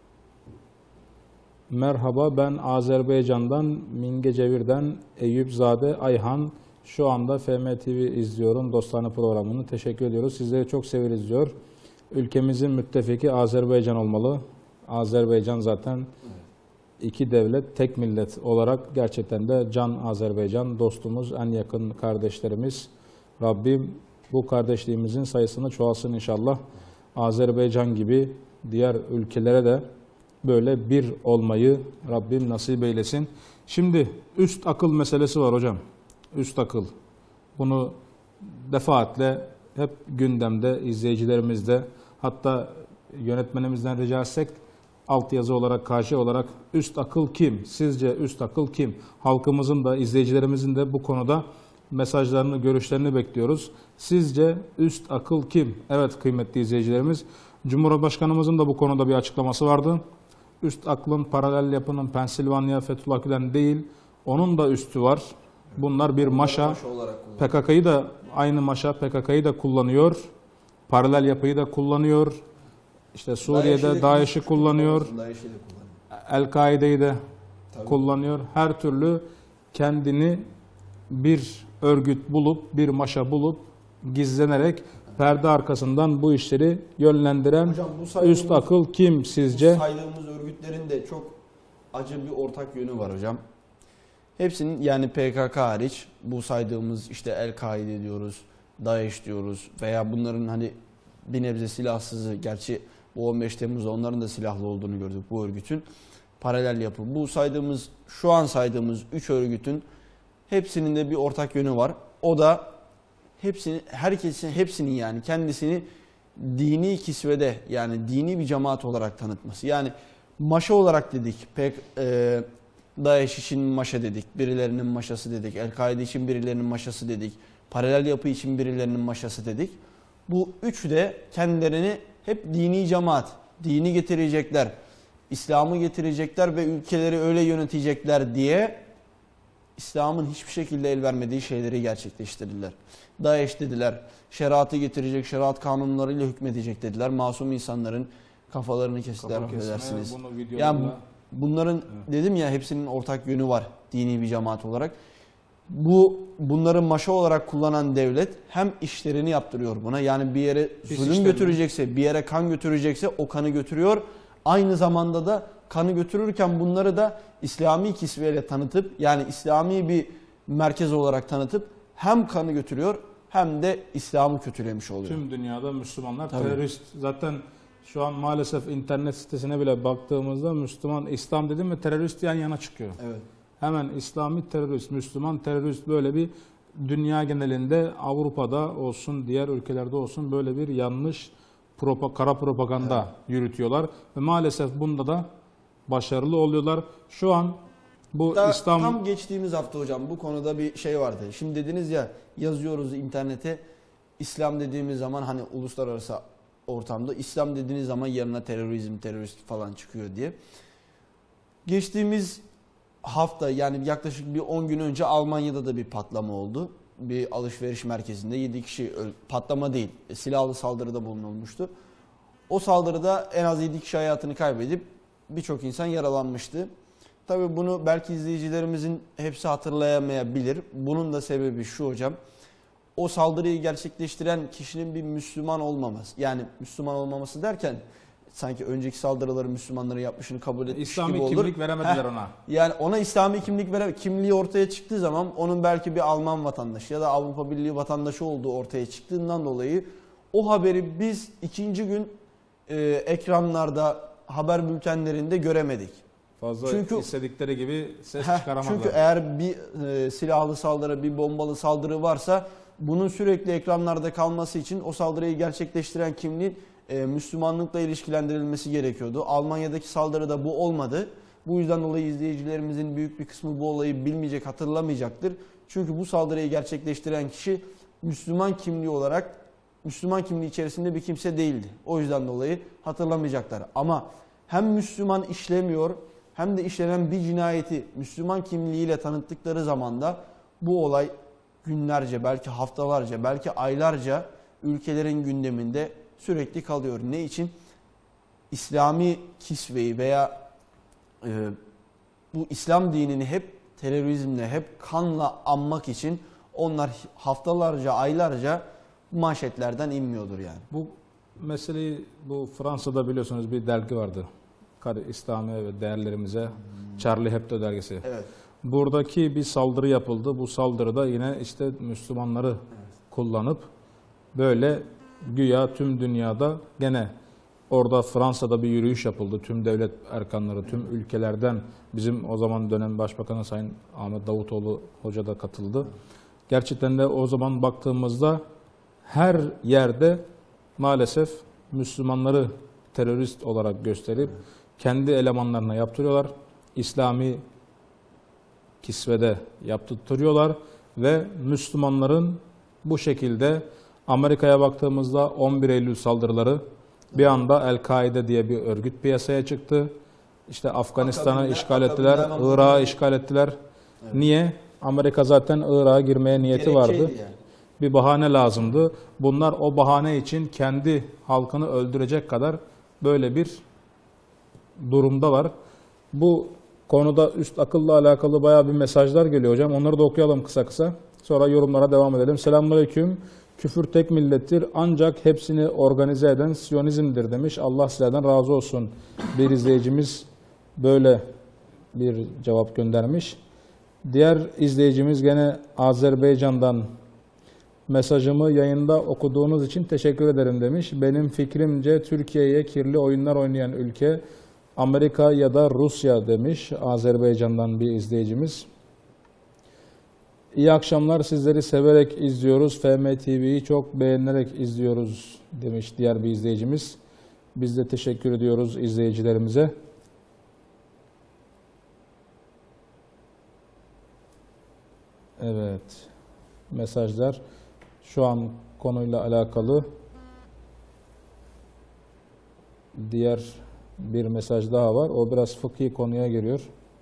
Merhaba, ben Azerbaycan'dan Mingecevir'den Eyüpzade Ayhan. Şu anda FM TV izliyorum. Dostane programını teşekkür ediyoruz. Sizleri çok severiz diyor. Ülkemizin müttefiki Azerbaycan olmalı. Azerbaycan zaten iki devlet, tek millet olarak gerçekten de can Azerbaycan dostumuz, en yakın kardeşlerimiz. Rabbim bu kardeşliğimizin sayısını çoğalsın inşallah. Azerbaycan gibi diğer ülkelere de böyle bir olmayı Rabbim nasip eylesin. Şimdi üst akıl meselesi var hocam. Üst akıl. Bunu defaatle hep gündemde, izleyicilerimizde, hatta yönetmenimizden rica etsek altyazı olarak, karşı olarak üst akıl kim? Sizce üst akıl kim? Halkımızın da, izleyicilerimizin de bu konuda mesajlarını, görüşlerini bekliyoruz. Sizce üst akıl kim? Evet kıymetli izleyicilerimiz, Cumhurbaşkanımızın da bu konuda bir açıklaması vardı. Üst aklın paralel yapının Pensilvanya, Fethullah Gülen değil, onun da üstü var. Bunlar bir maşa. PKK'yı da aynı maşa, PKK'yı da kullanıyor. Paralel yapıyı da kullanıyor. İşte Suriye'de DAEŞ'i kullanıyor. El-Kaide'yi de kullanıyor. Her türlü kendini bir örgüt bulup, bir maşa bulup gizlenerek perde arkasından bu işleri yönlendiren hocam, üst akıl kim sizce? Bu saydığımız örgütlerin de çok acı bir ortak yönü var hocam. Hepsinin yani PKK hariç bu saydığımız işte El-Kaide diyoruz, DAEŞ diyoruz veya bunların hani bir nebze silahsızı, gerçi bu 15 Temmuz'da onların da silahlı olduğunu gördük bu örgütün. Paralel yapı. Bu saydığımız, şu an saydığımız 3 örgütün hepsinin de bir ortak yönü var. O da hepsinin yani kendisini dini kisvede yani dini bir cemaat olarak tanıtması. Yani maşa olarak dedik. DAEŞ için maşa dedik. Birilerinin maşası dedik. El-Kaide için birilerinin maşası dedik. Paralel yapı için birilerinin maşası dedik. Bu üçü de kendilerini hep dini cemaat, dini getirecekler, İslam'ı getirecekler ve ülkeleri öyle yönetecekler diye İslam'ın hiçbir şekilde el vermediği şeyleri gerçekleştirdiler. DAEŞ dediler, şeriatı getirecek, şeriat kanunlarıyla hükmedecek dediler. Masum insanların kafalarını kestiler, affedersiniz. Yani bunların dedim ya hepsinin ortak yönü var dini bir cemaat olarak. Bunları maşa olarak kullanan devlet hem işlerini yaptırıyor buna. Yani bir yere zulüm götürecekse, bir yere kan götürecekse o kanı götürüyor. Aynı zamanda da kanı götürürken bunları da İslami kisveyle tanıtıp yani İslami bir merkez olarak tanıtıp hem kanı götürüyor hem de İslam'ı kötülemiş oluyor. Tüm dünyada Müslümanlar terörist. Zaten Şu an maalesef internet sitesine bile baktığımızda Müslüman, İslam dedi mi terörist yan yana çıkıyor. Evet. Hemen İslami terörist, Müslüman terörist, böyle bir dünya genelinde, Avrupa'da olsun, diğer ülkelerde olsun böyle bir yanlış kara propaganda yürütüyorlar. Ve maalesef bunda da başarılı oluyorlar. Şu an bu İslam... Tam geçtiğimiz hafta hocam bu konuda bir şey vardı. Şimdi dediniz ya, yazıyoruz internete, İslam dediğimiz zaman hani uluslararası ortamda İslam dediğiniz zaman yanına terörizm, terörist falan çıkıyor diye. Geçtiğimiz hafta, yani yaklaşık bir 10 gün önce Almanya'da da bir patlama oldu. Bir alışveriş merkezinde 7 kişi patlama değil, silahlı saldırıda bulunulmuştu. O saldırıda en az 7 kişi hayatını kaybedip birçok insan yaralanmıştı. Tabii bunu belki izleyicilerimizin hepsi hatırlayamayabilir. Bunun da sebebi şu hocam. O saldırıyı gerçekleştiren kişinin bir Müslüman olmaması. Yani Müslüman olmaması derken sanki önceki saldırıları Müslümanların yapmışını kabul etmiş İslami gibi olur. kimlik veremediler ona. Yani ona İslami kimliği ortaya çıktığı zaman onun belki bir Alman vatandaşı ya da Avrupa Birliği vatandaşı olduğu ortaya çıktığından dolayı o haberi biz ikinci gün ekranlarda, haber bültenlerinde göremedik. Fazla istedikleri gibi ses çıkaramadılar. Çünkü eğer bir silahlı saldırı, bir bombalı saldırı varsa bunun sürekli ekranlarda kalması için o saldırıyı gerçekleştiren kimliğin Müslümanlıkla ilişkilendirilmesi gerekiyordu. Almanya'daki saldırıda bu olmadı. Bu yüzden dolayı izleyicilerimizin büyük bir kısmı bu olayı bilmeyecek, hatırlamayacaktır. Çünkü bu saldırıyı gerçekleştiren kişi Müslüman kimliği içerisinde bir kimse değildi. O yüzden dolayı hatırlamayacaklar. Ama hem Müslüman işlemiyor hem de işlenen bir cinayeti Müslüman kimliğiyle tanıttıkları zaman da bu olay günlerce, belki haftalarca, belki aylarca ülkelerin gündeminde sürekli kalıyor. Ne için? İslami kisveyi veya bu İslam dinini hep terörizmle, hep kanla anmak için onlar haftalarca, aylarca manşetlerden inmiyordur yani. Bu meseleyi, bu Fransa'da biliyorsunuz bir dergi vardı. İslami ve değerlerimize, Charlie Hebdo dergisi. Evet. Buradaki bir saldırı yapıldı. Bu saldırıda yine işte Müslümanları kullanıp böyle güya tüm dünyada, gene orada Fransa'da bir yürüyüş yapıldı. Tüm devlet erkanları, tüm ülkelerden, bizim o zaman dönem Başbakanı Sayın Ahmet Davutoğlu Hoca da katıldı. Gerçekten de o zaman baktığımızda her yerde maalesef Müslümanları terörist olarak gösterip kendi elemanlarına yaptırıyorlar. İslami kisvede yaptırtıyorlar ve Müslümanların bu şekilde, Amerika'ya baktığımızda 11 Eylül saldırıları, bir anda El-Kaide diye bir örgüt piyasaya çıktı. İşte Afganistan'ı işgal ettiler, Irak'ı işgal ettiler. Evet. Niye? Amerika zaten Irak'a girmeye niyeti vardı. Yani. Bir bahane lazımdı. Bunlar o bahane için kendi halkını öldürecek kadar böyle bir durumdalar. Bu konuda üst akılla alakalı bayağı bir mesajlar geliyor hocam. Onları da okuyalım kısa kısa. Sonra yorumlara devam edelim. Selamünaleyküm. Küfür tek millettir ancak hepsini organize eden Siyonizm'dir demiş. Allah sizlerden razı olsun. Bir izleyicimiz böyle bir cevap göndermiş. Diğer izleyicimiz gene Azerbaycan'dan, mesajımı yayında okuduğunuz için teşekkür ederim demiş. Benim fikrimce Türkiye'ye kirli oyunlar oynayan ülke Amerika ya da Rusya demiş Azerbaycan'dan bir izleyicimiz. İyi akşamlar, sizleri severek izliyoruz. FM TV'yi çok beğenerek izliyoruz demiş diğer bir izleyicimiz. Biz de teşekkür ediyoruz izleyicilerimize. Evet, mesajlar şu an konuyla alakalı. Diğer bir mesaj daha var. O biraz fıkhi konuya giriyor.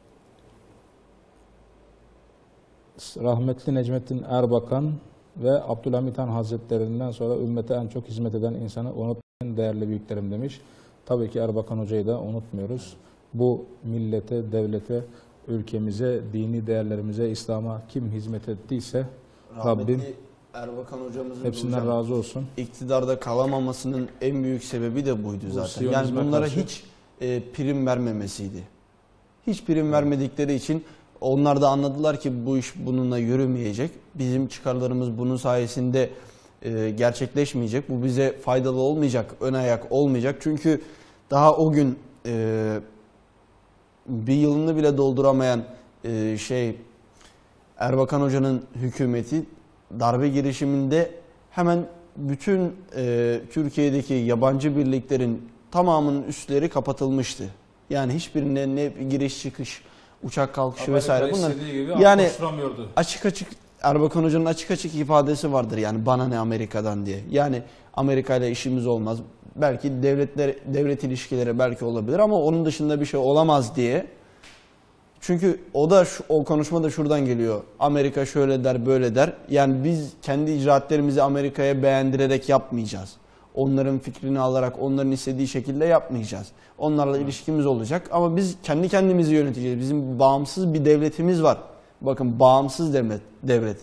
Rahmetli Necmettin Erbakan ve Abdülhamit Han Hazretlerinden sonra ümmete en çok hizmet eden insanı unutmayın değerli büyüklerim demiş. Tabii ki Erbakan Hoca'yı da unutmuyoruz. Bu millete, devlete, ülkemize, dini değerlerimize, İslam'a kim hizmet ettiyse Rabbim Erbakan hocamızın hepsinden razı olsun. İktidarda kalamamasının en büyük sebebi de buydu zaten. Yani bunlara hiç prim vermemesiydi. Hiç prim vermedikleri için onlar da anladılar ki bu iş bununla yürümeyecek. Bizim çıkarlarımız bunun sayesinde gerçekleşmeyecek. Bu bize faydalı olmayacak, ön ayak olmayacak. Çünkü daha o gün bir yılını bile dolduramayan Erbakan Hoca'nın hükümeti darbe girişiminde hemen bütün Türkiye'deki yabancı birliklerin tamamının üstleri kapatılmıştı. Yani hiçbirine ne giriş çıkış, uçak kalkışı Amerika vesaire bunlar. Gibi Yani açık Erbakan Hoca'nın açık açık ifadesi vardır yani bana ne Amerika'dan diye. Yani Amerika ile işimiz olmaz. Belki devlet ilişkileri belki olabilir ama onun dışında bir şey olamaz diye. Çünkü o konuşma da şuradan geliyor. Amerika şöyle der, böyle der. Yani biz kendi icraatlerimizi Amerika'ya beğendirerek yapmayacağız. Onların fikrini alarak, onların istediği şekilde yapmayacağız. Onlarla ilişkimiz olacak ama biz kendi kendimizi yöneteceğiz. Bizim bağımsız bir devletimiz var. Bakın bağımsız devlet.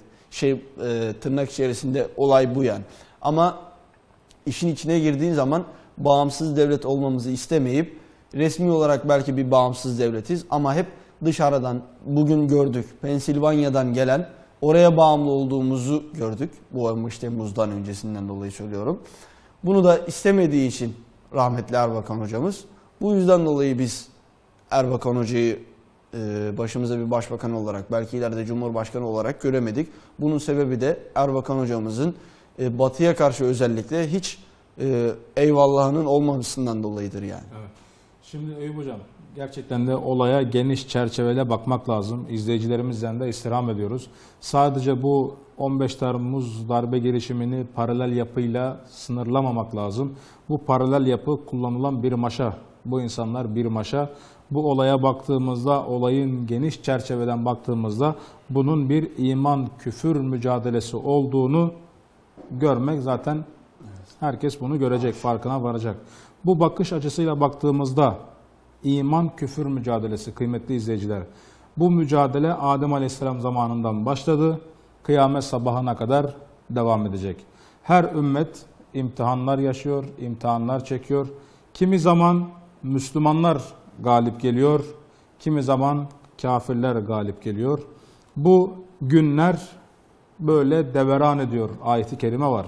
Tırnak içerisinde olay bu yani. Ama işin içine girdiğin zaman bağımsız devlet olmamızı istemeyip resmi olarak belki bir bağımsız devletiz ama hep dışarıdan bugün gördük. Pensilvanya'dan gelen oraya bağımlı olduğumuzu gördük. Bu 15 Temmuz'dan öncesinden dolayı söylüyorum. Bunu da istemediği için rahmetli Erbakan hocamız. Bu yüzden dolayı biz Erbakan hocayı başımıza bir başbakan olarak belki ileride cumhurbaşkanı olarak göremedik. Bunun sebebi de Erbakan hocamızın batıya karşı özellikle hiç eyvallahının olmamasından dolayıdır yani. Evet. Şimdi Eyüp Hocam gerçekten de olaya geniş çerçeveyle bakmak lazım. İzleyicilerimizden de istirham ediyoruz. Sadece bu 15 Temmuz darbe girişimini paralel yapıyla sınırlamamak lazım. Bu paralel yapı kullanılan bir maşa. Bu insanlar bir maşa. Bu olaya baktığımızda, olayın geniş çerçeveden baktığımızda bunun bir iman küfür mücadelesi olduğunu görmek zaten herkes bunu görecek, farkına varacak. Bu bakış açısıyla baktığımızda iman küfür mücadelesi kıymetli izleyiciler. Bu mücadele Adem Aleyhisselam zamanından başladı. Kıyamet sabahına kadar devam edecek. Her ümmet imtihanlar yaşıyor, imtihanlar çekiyor. Kimi zaman Müslümanlar galip geliyor, kimi zaman kafirler galip geliyor. Bu günler böyle deveran ediyor. Ayet-i kerime var.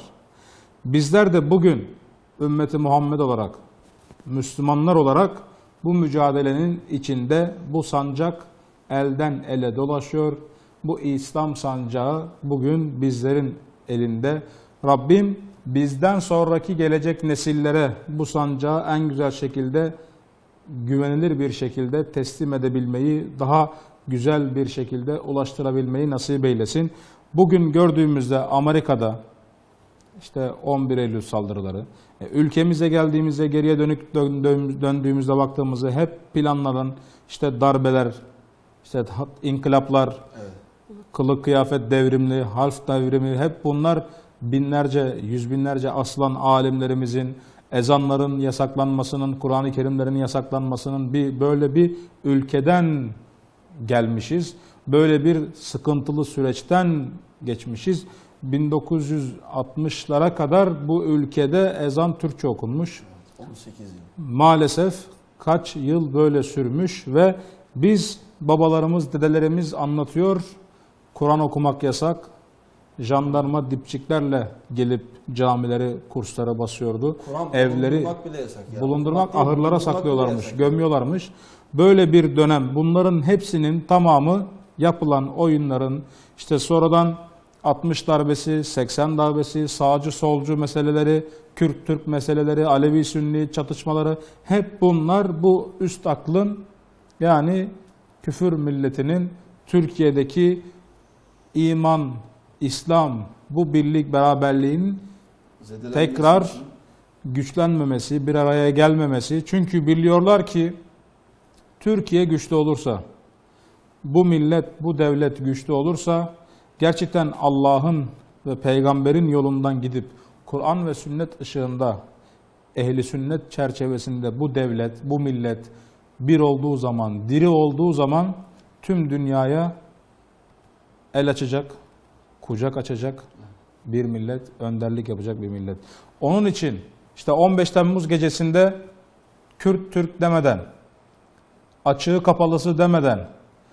Bizler de bugün ümmeti Muhammed olarak, Müslümanlar olarak bu mücadelenin içinde bu sancak elden ele dolaşıyor. Bu İslam sancağı bugün bizlerin elinde. Rabbim bizden sonraki gelecek nesillere bu sancağı en güzel şekilde, güvenilir bir şekilde teslim edebilmeyi, daha güzel bir şekilde ulaştırabilmeyi nasip eylesin. Bugün gördüğümüzde Amerika'da işte 11 Eylül saldırıları, ülkemize geldiğimizde geriye döndüğümüzde baktığımızda hep planlanan işte darbeler, işte inkılaplar, evet, kılık kıyafet devrimli, harf devrimi, hep bunlar binlerce, yüz binlerce aslan alimlerimizin, ezanların yasaklanmasının, Kur'an-ı Kerimlerin yasaklanmasının böyle bir ülkeden gelmişiz. Böyle bir sıkıntılı süreçten geçmişiz. 1960'lara kadar bu ülkede ezan Türkçe okunmuş. 18 yıl. Maalesef kaç yıl böyle sürmüş ve biz, babalarımız, dedelerimiz anlatıyor. Kur'an okumak yasak. Jandarma dipçiklerle gelip camileri, kurslara basıyordu. Evleri bulundurmak bile yasak. Ya. Bulundurmak, ahırlara saklıyorlarmış, gömüyorlarmış. Böyle bir dönem. Bunların hepsinin tamamı yapılan oyunların, işte sonradan 60 darbesi, 80 darbesi, sağcı solcu meseleleri, Kürt-Türk meseleleri, Alevi-Sünni çatışmaları, hep bunlar bu üst aklın, yani küfür milletinin Türkiye'deki iman, İslam, bu birlik beraberliğin tekrar güçlenmemesi, bir araya gelmemesi. Çünkü biliyorlar ki Türkiye güçlü olursa, bu millet, bu devlet güçlü olursa, gerçekten Allah'ın ve peygamberin yolundan gidip Kur'an ve sünnet ışığında, ehli sünnet çerçevesinde bu devlet, bu millet bir olduğu zaman, diri olduğu zaman tüm dünyaya el açacak, kucak açacak bir millet, önderlik yapacak bir millet. Onun için işte 15 Temmuz gecesinde Kürt Türk demeden, açığı kapalısı demeden,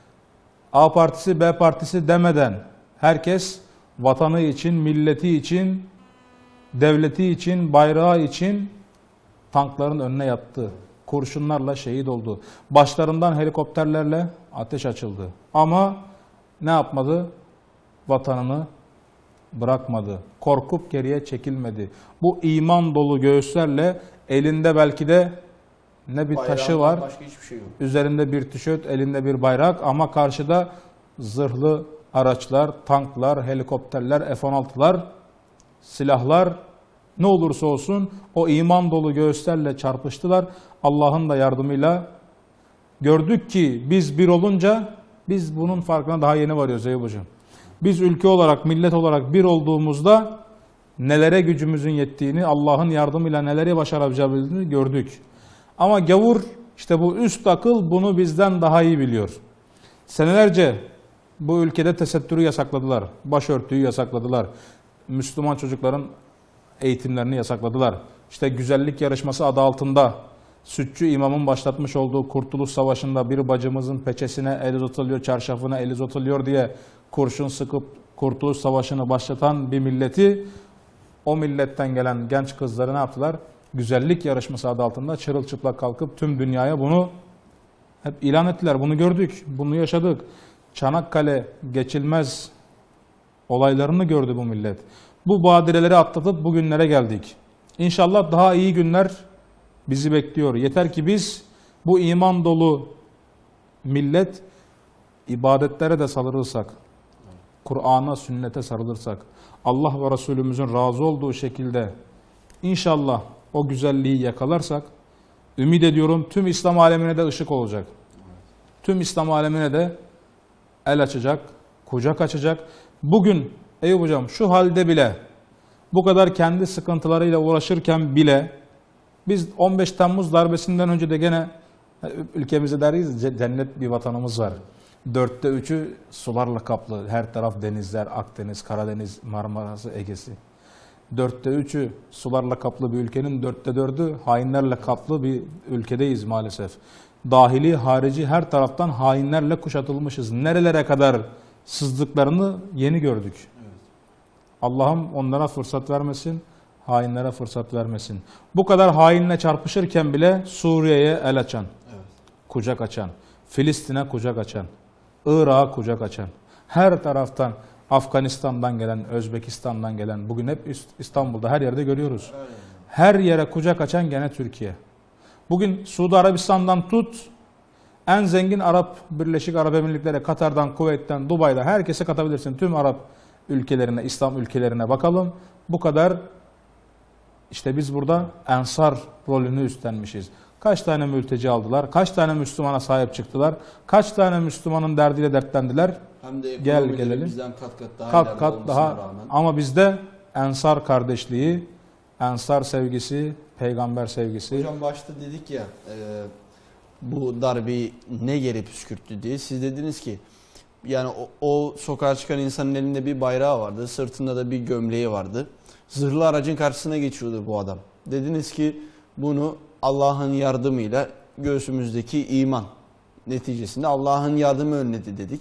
A partisi B partisi demeden herkes vatanı için, milleti için devleti için, bayrağı için tankların önüne yattı. Kurşunlarla şehit oldu. Başlarından helikopterlerle ateş açıldı. Ama ne yapmadı? Vatanını bırakmadı. Korkup geriye çekilmedi. Bu iman dolu göğüslerle elinde belki de ne bir taşı var, başka hiçbir şey yok. üzerinde bir tişört, elinde bir bayrak ama karşıda zırhlı araçlar, tanklar, helikopterler, F-16'lar, silahlar ne olursa olsun o iman dolu göğüslerle çarpıştılar. Allah'ın da yardımıyla gördük ki biz bir olunca biz bunun farkına daha yeni varıyoruz Eyüp Hocam. Biz ülke olarak, millet olarak bir olduğumuzda nelere gücümüzün yettiğini, Allah'ın yardımıyla neleri başarabileceğimizi gördük. Ama gavur, işte bu üst akıl bunu bizden daha iyi biliyor. Senelerce bu ülkede tesettürü yasakladılar, başörtüyü yasakladılar, Müslüman çocukların eğitimlerini yasakladılar. İşte güzellik yarışması adı altında Sütçü imamın başlatmış olduğu Kurtuluş Savaşı'nda bir bacımızın peçesine el uzatılıyor, çarşafına el uzatılıyor diye kurşun sıkıp Kurtuluş Savaşı'nı başlatan bir milleti, o milletten gelen genç kızları ne yaptılar? Güzellik yarışması adı altında çırılçıplak kalkıp tüm dünyaya bunu hep ilan ettiler. Bunu gördük, bunu yaşadık. Çanakkale geçilmez olaylarını gördü bu millet. Bu badireleri atlatıp bugünlere geldik. İnşallah daha iyi günler bizi bekliyor. Yeter ki biz bu iman dolu millet ibadetlere de sarılırsak, Kur'an'a, sünnete sarılırsak, Allah ve Resulümüzün razı olduğu şekilde inşallah o güzelliği yakalarsak, ümit ediyorum tüm İslam alemine de ışık olacak. Tüm İslam alemine de el açacak, kucak açacak. Bugün Eyüp Hocam şu halde bile, bu kadar kendi sıkıntılarıyla uğraşırken bile, biz 15 Temmuz darbesinden önce de gene ülkemizde deriz cennet bir vatanımız var. 3'ü sularla kaplı. Her taraf denizler, Akdeniz, Karadeniz, Marmara'sı, Ege'si. 3'ü sularla kaplı bir ülkenin 4'ü hainlerle kaplı bir ülkedeyiz maalesef. Dahili, harici her taraftan hainlerle kuşatılmışız. Nerelere kadar sızdıklarını yeni gördük. Evet. Allah'ım onlara fırsat vermesin, hainlere fırsat vermesin. Bu kadar hainle çarpışırken bile Suriye'ye el açan, evet, kucak açan, Filistin'e kucak açan, Irak'a kucak açan, her taraftan Afganistan'dan gelen, Özbekistan'dan gelen, bugün hep İstanbul'da her yerde görüyoruz. Evet. Her yere kucak açan gene Türkiye. Bugün Suudi Arabistan'dan tut, en zengin Birleşik Arap Emirlikleri, Katar'dan, Kuveyt'ten, Dubai'den herkese katabilirsin. Tüm Arap ülkelerine, İslam ülkelerine bakalım. Bu kadar işte biz burada ensar rolünü üstlenmişiz. Kaç tane mülteci aldılar, kaç tane Müslümana sahip çıktılar, kaç tane Müslümanın derdiyle dertlendiler. Hem de gelelim. Bizden kat kat daha rağmen. Ama bizde ensar kardeşliği, ensar sevgisi, peygamber sevgisi. Hocam başta dedik ya bu darbeyi ne geri püskürttü diye. Siz dediniz ki yani o sokağa çıkan insanın elinde bir bayrağı vardı, sırtında da bir gömleği vardı. Zırhlı aracın karşısına geçiyordu bu adam. Dediniz ki bunu Allah'ın yardımıyla göğsümüzdeki iman neticesinde Allah'ın yardımı önledi dedik.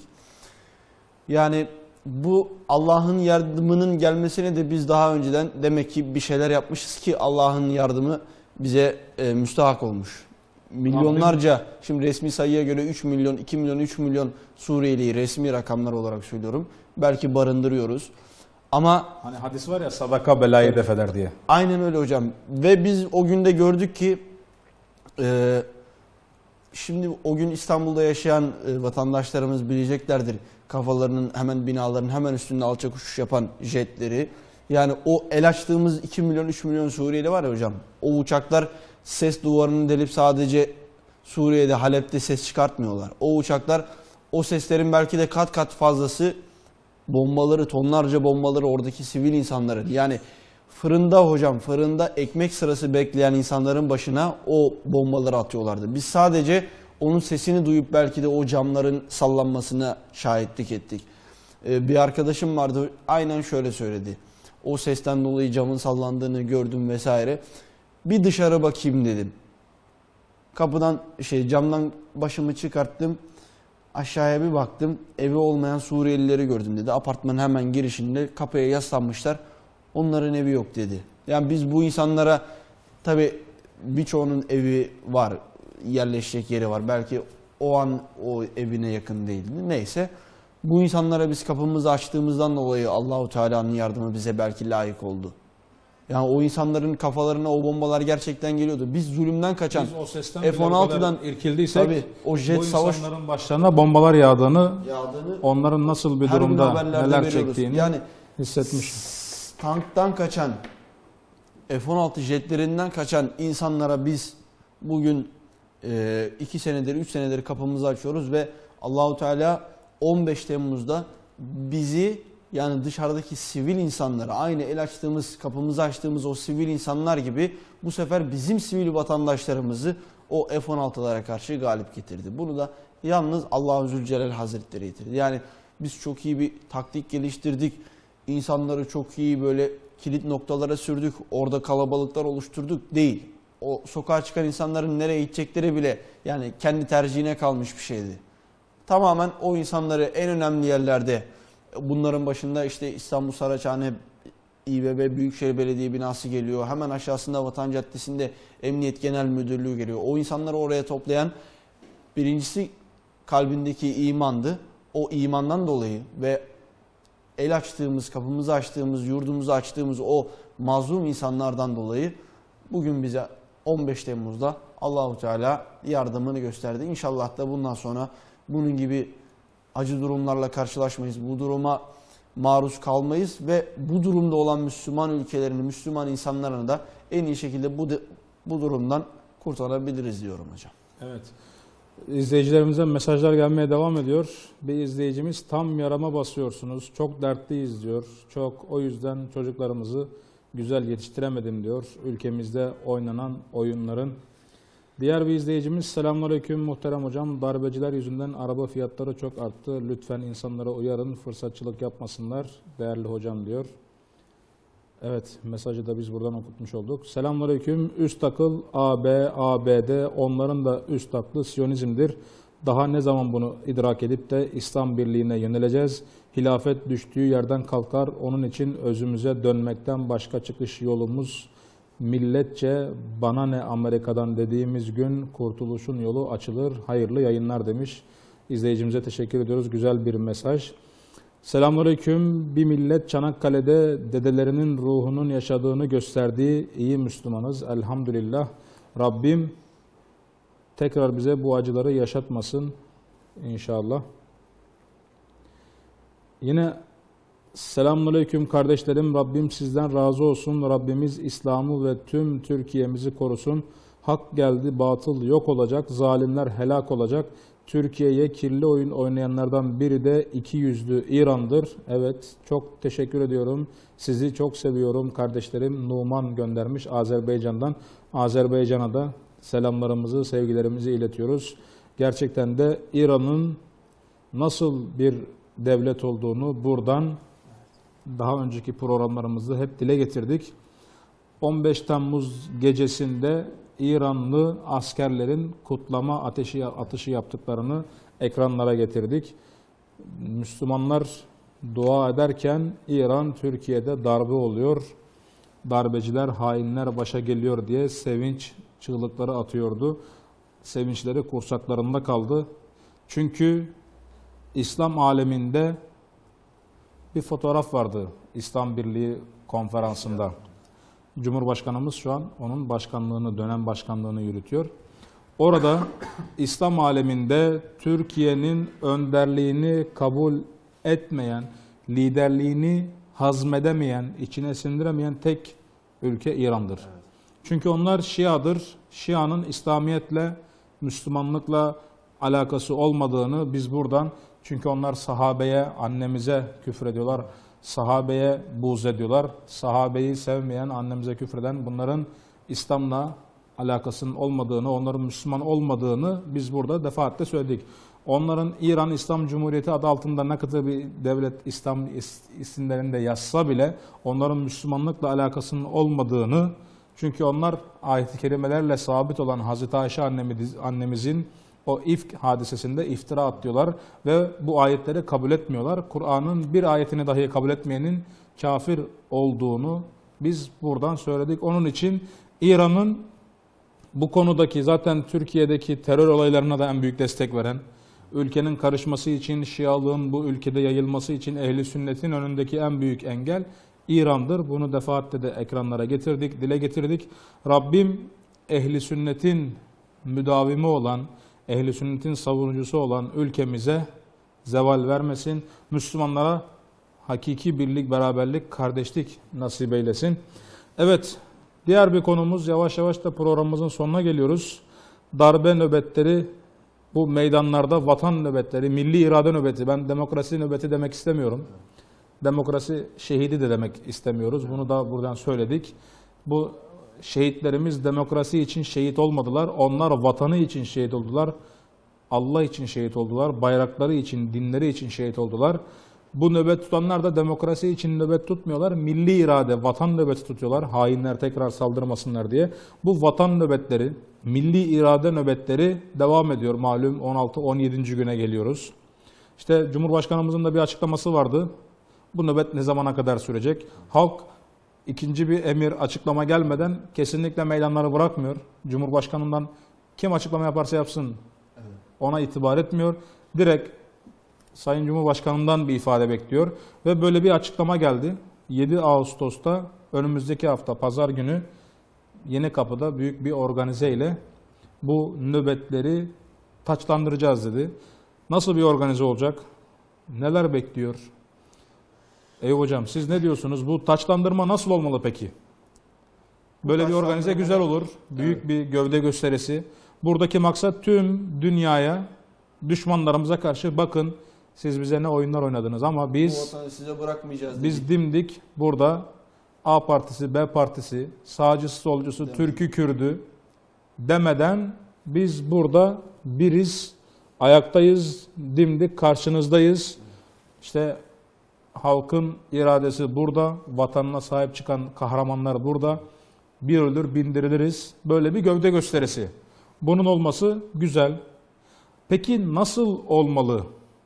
Yani bu Allah'ın yardımının gelmesine de biz daha önceden demek ki bir şeyler yapmışız ki Allah'ın yardımı bize müstahak olmuş. Milyonlarca, şimdi resmi sayıya göre 3 milyon, 2 milyon, 3 milyon Suriyeli'yi resmi rakamlar olarak söylüyorum. Belki barındırıyoruz. Ama hani hadis var ya, sadaka belayı def eder diye. Aynen öyle hocam. Ve biz o günde gördük ki şimdi o gün İstanbul'da yaşayan vatandaşlarımız bileceklerdir. Kafalarının hemen binaların hemen üstünde alçak uçuş yapan jetleri. Yani o el açtığımız 2 milyon 3 milyon Suriyeli var ya hocam. O uçaklar ses duvarını delip sadece Suriye'de, Halep'te ses çıkartmıyorlar. O uçaklar o seslerin belki de kat kat fazlası bombaları, tonlarca bombaları oradaki sivil insanların, yani fırında hocam, fırında ekmek sırası bekleyen insanların başına o bombaları atıyorlardı. Biz sadece onun sesini duyup belki de o camların sallanmasına şahitlik ettik. Bir arkadaşım vardı, aynen şöyle söyledi. O sesten dolayı camın sallandığını gördüm vesaire. Bir dışarı bakayım dedim. Kapıdan camdan başımı çıkarttım. Aşağıya bir baktım. Evi olmayan Suriyelileri gördüm dedi. Apartmanın hemen girişinde kapıya yaslanmışlar. Onların evi yok dedi. Yani biz bu insanlara tabii birçoğunun evi var, yerleşecek yeri var. Belki o an o evine yakın değildi. Neyse. Bu insanlara biz kapımızı açtığımızdan dolayı Allahu Teala'nın yardımı bize belki layık oldu. Yani o insanların kafalarına o bombalar gerçekten geliyordu. Biz zulümden kaçan Biz o sesten F-16'dan irkildiysek tabii, o jet bu savaş insanların başlarına bombalar yağdığını onların nasıl bir her gün durumda haberlerde neler veriyoruz. çektiğini Yani hissetmiş. tanktan kaçan, F-16 jetlerinden kaçan insanlara biz bugün 2 senedir, 3 senedir kapımızı açıyoruz ve Allahu Teala 15 Temmuz'da bizi, yani dışarıdaki sivil insanları, aynı el açtığımız, kapımızı açtığımız o sivil insanlar gibi bu sefer bizim sivil vatandaşlarımızı o F-16'lara karşı galip getirdi. Bunu da yalnız Allahu Zülcelal Hazretleri getirdi. Yani biz çok iyi bir taktik geliştirdik. İnsanları çok iyi böyle kilit noktalara sürdük. Orada kalabalıklar oluşturduk değil. O sokağa çıkan insanların nereye gidecekleri bile yani kendi tercihine kalmış bir şeydi. Tamamen o insanları en önemli yerlerde, bunların başında işte İstanbul Saraçhane İBB Büyükşehir Belediye binası geliyor. Hemen aşağısında Vatan Caddesi'nde Emniyet Genel Müdürlüğü geliyor. O insanları oraya toplayan birincisi kalbindeki imandı. O imandan dolayı ve el açtığımız, kapımızı açtığımız, yurdumuzu açtığımız o mazlum insanlardan dolayı bugün bize 15 Temmuz'da Allahu Teala yardımını gösterdi. İnşallah da bundan sonra bunun gibi acı durumlarla karşılaşmayız. Bu duruma maruz kalmayız ve bu durumda olan Müslüman ülkelerini, Müslüman insanlarını da en iyi şekilde bu durumdan kurtarabiliriz diyorum hocam. Evet. İzleyicilerimizden mesajlar gelmeye devam ediyor. Bir izleyicimiz tam yarama basıyorsunuz. Çok dertliyiz diyor. Çok, o yüzden çocuklarımızı güzel yetiştiremedim diyor. Ülkemizde oynanan oyunların. Diğer bir izleyicimiz selamünaleyküm muhterem hocam. Darbeciler yüzünden araba fiyatları çok arttı. Lütfen insanlara uyarın, fırsatçılık yapmasınlar değerli hocam diyor. Evet, mesajı da biz buradan okutmuş olduk. Selamünaleyküm. Üst akıl AB, ABD, onların da üst aklı Siyonizm'dir. Daha ne zaman bunu idrak edip de İslam birliğine yöneleceğiz? Hilafet düştüğü yerden kalkar. Onun için özümüze dönmekten başka çıkış yolumuz milletçe bana ne Amerika'dan dediğimiz gün kurtuluşun yolu açılır. Hayırlı yayınlar demiş. İzleyicimize teşekkür ediyoruz. Güzel bir mesaj. Selamünaleyküm. Bir millet Çanakkale'de dedelerinin ruhunun yaşadığını gösterdiği iyi Müslümanız. Elhamdülillah. Rabbim tekrar bize bu acıları yaşatmasın inşallah. Yine selamünaleyküm kardeşlerim. Rabbim sizden razı olsun. Rabbimiz İslam'ı ve tüm Türkiye'mizi korusun. Hak geldi, batıl yok olacak. Zalimler helak olacak. Türkiye'ye kirli oyun oynayanlardan biri de iki yüzlü İran'dır. Evet, çok teşekkür ediyorum. Sizi çok seviyorum kardeşlerim. Numan göndermiş Azerbaycan'dan. Azerbaycan'a da selamlarımızı, sevgilerimizi iletiyoruz. Gerçekten de İran'ın nasıl bir devlet olduğunu buradan daha önceki programlarımızda hep dile getirdik. 15 Temmuz gecesinde İranlı askerlerin kutlama atışı yaptıklarını ekranlara getirdik. Müslümanlar dua ederken İran Türkiye'de darbe oluyor, darbeciler, hainler başa geliyor diye sevinç çığlıkları atıyordu. Sevinçleri kursaklarında kaldı. Çünkü İslam aleminde bir fotoğraf vardı İslam Birliği konferansında. Cumhurbaşkanımız şu an onun başkanlığını, dönem başkanlığını yürütüyor. Orada İslam aleminde Türkiye'nin önderliğini kabul etmeyen, liderliğini hazmedemeyen, içine sindiremeyen tek ülke İran'dır. Evet. Çünkü onlar Şia'dır. Şia'nın İslamiyetle, Müslümanlıkla alakası olmadığını biz buradan, çünkü onlar sahabeye, annemize küfrediyorlar. Sahabeye buğz ediyorlar. Sahabeyi sevmeyen, annemize küfreden, bunların İslam'la alakasının olmadığını, onların Müslüman olmadığını biz burada defaatle söyledik. Onların İran İslam Cumhuriyeti adı altında ne kadar bir devlet İslam isimlerinde yazsa bile onların Müslümanlıkla alakasının olmadığını, çünkü onlar ayet-i kerimelerle sabit olan Hazreti Ayşe annemizin o ifk hadisesinde iftira atıyorlar ve bu ayetleri kabul etmiyorlar. Kur'an'ın bir ayetini dahi kabul etmeyenin kafir olduğunu Biz buradan söyledik. Onun için İran'ın bu konudaki zaten Türkiye'deki terör olaylarına da en büyük destek veren, ülkenin karışması için, Şialığın bu ülkede yayılması için Ehli Sünnet'in önündeki en büyük engel İran'dır. Bunu defaatle de ekranlara getirdik, dile getirdik. Rabbim Ehli Sünnet'in müdavimi olan, Ehli Sünnet'in savunucusu olan ülkemize zeval vermesin. Müslümanlara hakiki birlik, beraberlik, kardeşlik nasip eylesin. Evet, diğer bir konumuz, yavaş yavaş da programımızın sonuna geliyoruz. Darbe nöbetleri, bu meydanlarda vatan nöbetleri, milli irade nöbeti. Ben demokrasi nöbeti demek istemiyorum. Demokrasi şehidi de demek istemiyoruz. Bunu da buradan söyledik. Bu şehitlerimiz demokrasi için şehit olmadılar. Onlar vatanı için şehit oldular. Allah için şehit oldular. Bayrakları için, dinleri için şehit oldular. Bu nöbet tutanlar da demokrasi için nöbet tutmuyorlar. Milli irade, vatan nöbeti tutuyorlar. Hainler tekrar saldırmasınlar diye. Bu vatan nöbetleri, milli irade nöbetleri devam ediyor. Malum 16-17. güne geliyoruz. İşte Cumhurbaşkanımızın da bir açıklaması vardı. Bu nöbet ne zamana kadar sürecek? Halk ikinci bir emir, açıklama gelmeden kesinlikle meydanları bırakmıyor. Cumhurbaşkanından kim açıklama yaparsa yapsın ona itibar etmiyor. Direkt Sayın Cumhurbaşkanı'ndan bir ifade bekliyor. Ve böyle bir açıklama geldi. 7 Ağustos'ta önümüzdeki hafta pazar günü Yenikapı'da büyük bir organize ile bu nöbetleri taçlandıracağız dedi. Nasıl bir organize olacak? Neler bekliyor? Eyüp Hocam siz ne diyorsunuz? Bu taçlandırma nasıl olmalı peki? Böyle bir organize güzel olur. Büyük bir gövde gösterisi. Buradaki maksat tüm dünyaya, düşmanlarımıza karşı bakın siz bize ne oyunlar oynadınız ama biz size bırakmayacağız. Biz dimdik burada A partisi, B partisi, sağcısı, solcusu, Türk'ü, Kürd'ü demeden biz burada biriz, ayaktayız, dimdik karşınızdayız. İşte halkın iradesi burada, vatanına sahip çıkan kahramanlar burada. Bir ölür bindiriliriz. Böyle bir gövde gösterisi. Bunun olması güzel. Peki nasıl olmalı?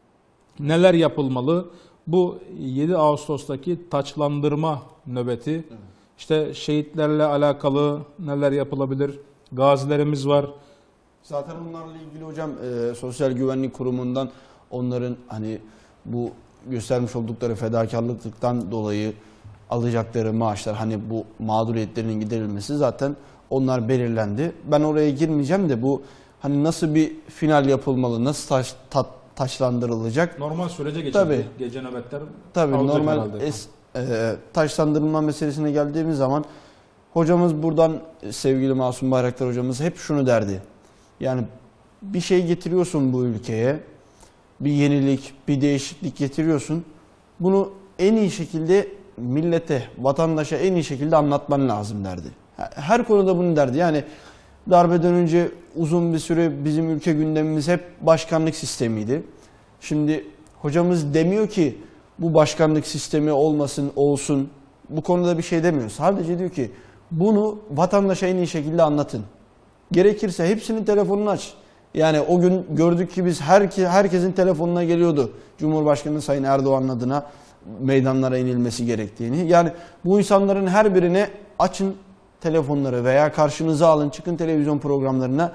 Neler yapılmalı? Bu 7 Ağustos'taki taçlandırma nöbeti, işte şehitlerle alakalı neler yapılabilir? Gazilerimiz var. Zaten bunlarla ilgili hocam Sosyal Güvenlik Kurumu'ndan onların hani bu göstermiş oldukları fedakarlıktan dolayı alacakları maaşlar, hani bu mağduriyetlerinin giderilmesi zaten onlar belirlendi. Ben oraya girmeyeceğim de bu hani nasıl bir final yapılmalı, nasıl taçlandırılacak? Normal sürece geçildi. Tabii. Gece nöbetler Tabii normal taçlandırılma meselesine geldiğimiz zaman hocamız buradan, sevgili Masum Bayraktar hocamız hep şunu derdi. Yani bir şey getiriyorsun bu ülkeye, bir yenilik, bir değişiklik getiriyorsun. Bunu en iyi şekilde millete, vatandaşa en iyi şekilde anlatman lazım derdi. Her konuda bunu derdi. Yani darbeden önce uzun bir süre bizim ülke gündemimiz hep başkanlık sistemiydi. Şimdi hocamız demiyor ki bu başkanlık sistemi olmasın, olsun. Bu konuda bir şey demiyor. Sadece diyor ki bunu vatandaşa en iyi şekilde anlatın. Gerekirse hepsinin telefonunu aç. Yani o gün gördük ki biz herkesin telefonuna geliyordu Cumhurbaşkanı Sayın Erdoğan'ın adına meydanlara inilmesi gerektiğini. Yani bu insanların her birine açın telefonları veya karşınıza alın, çıkın televizyon programlarına,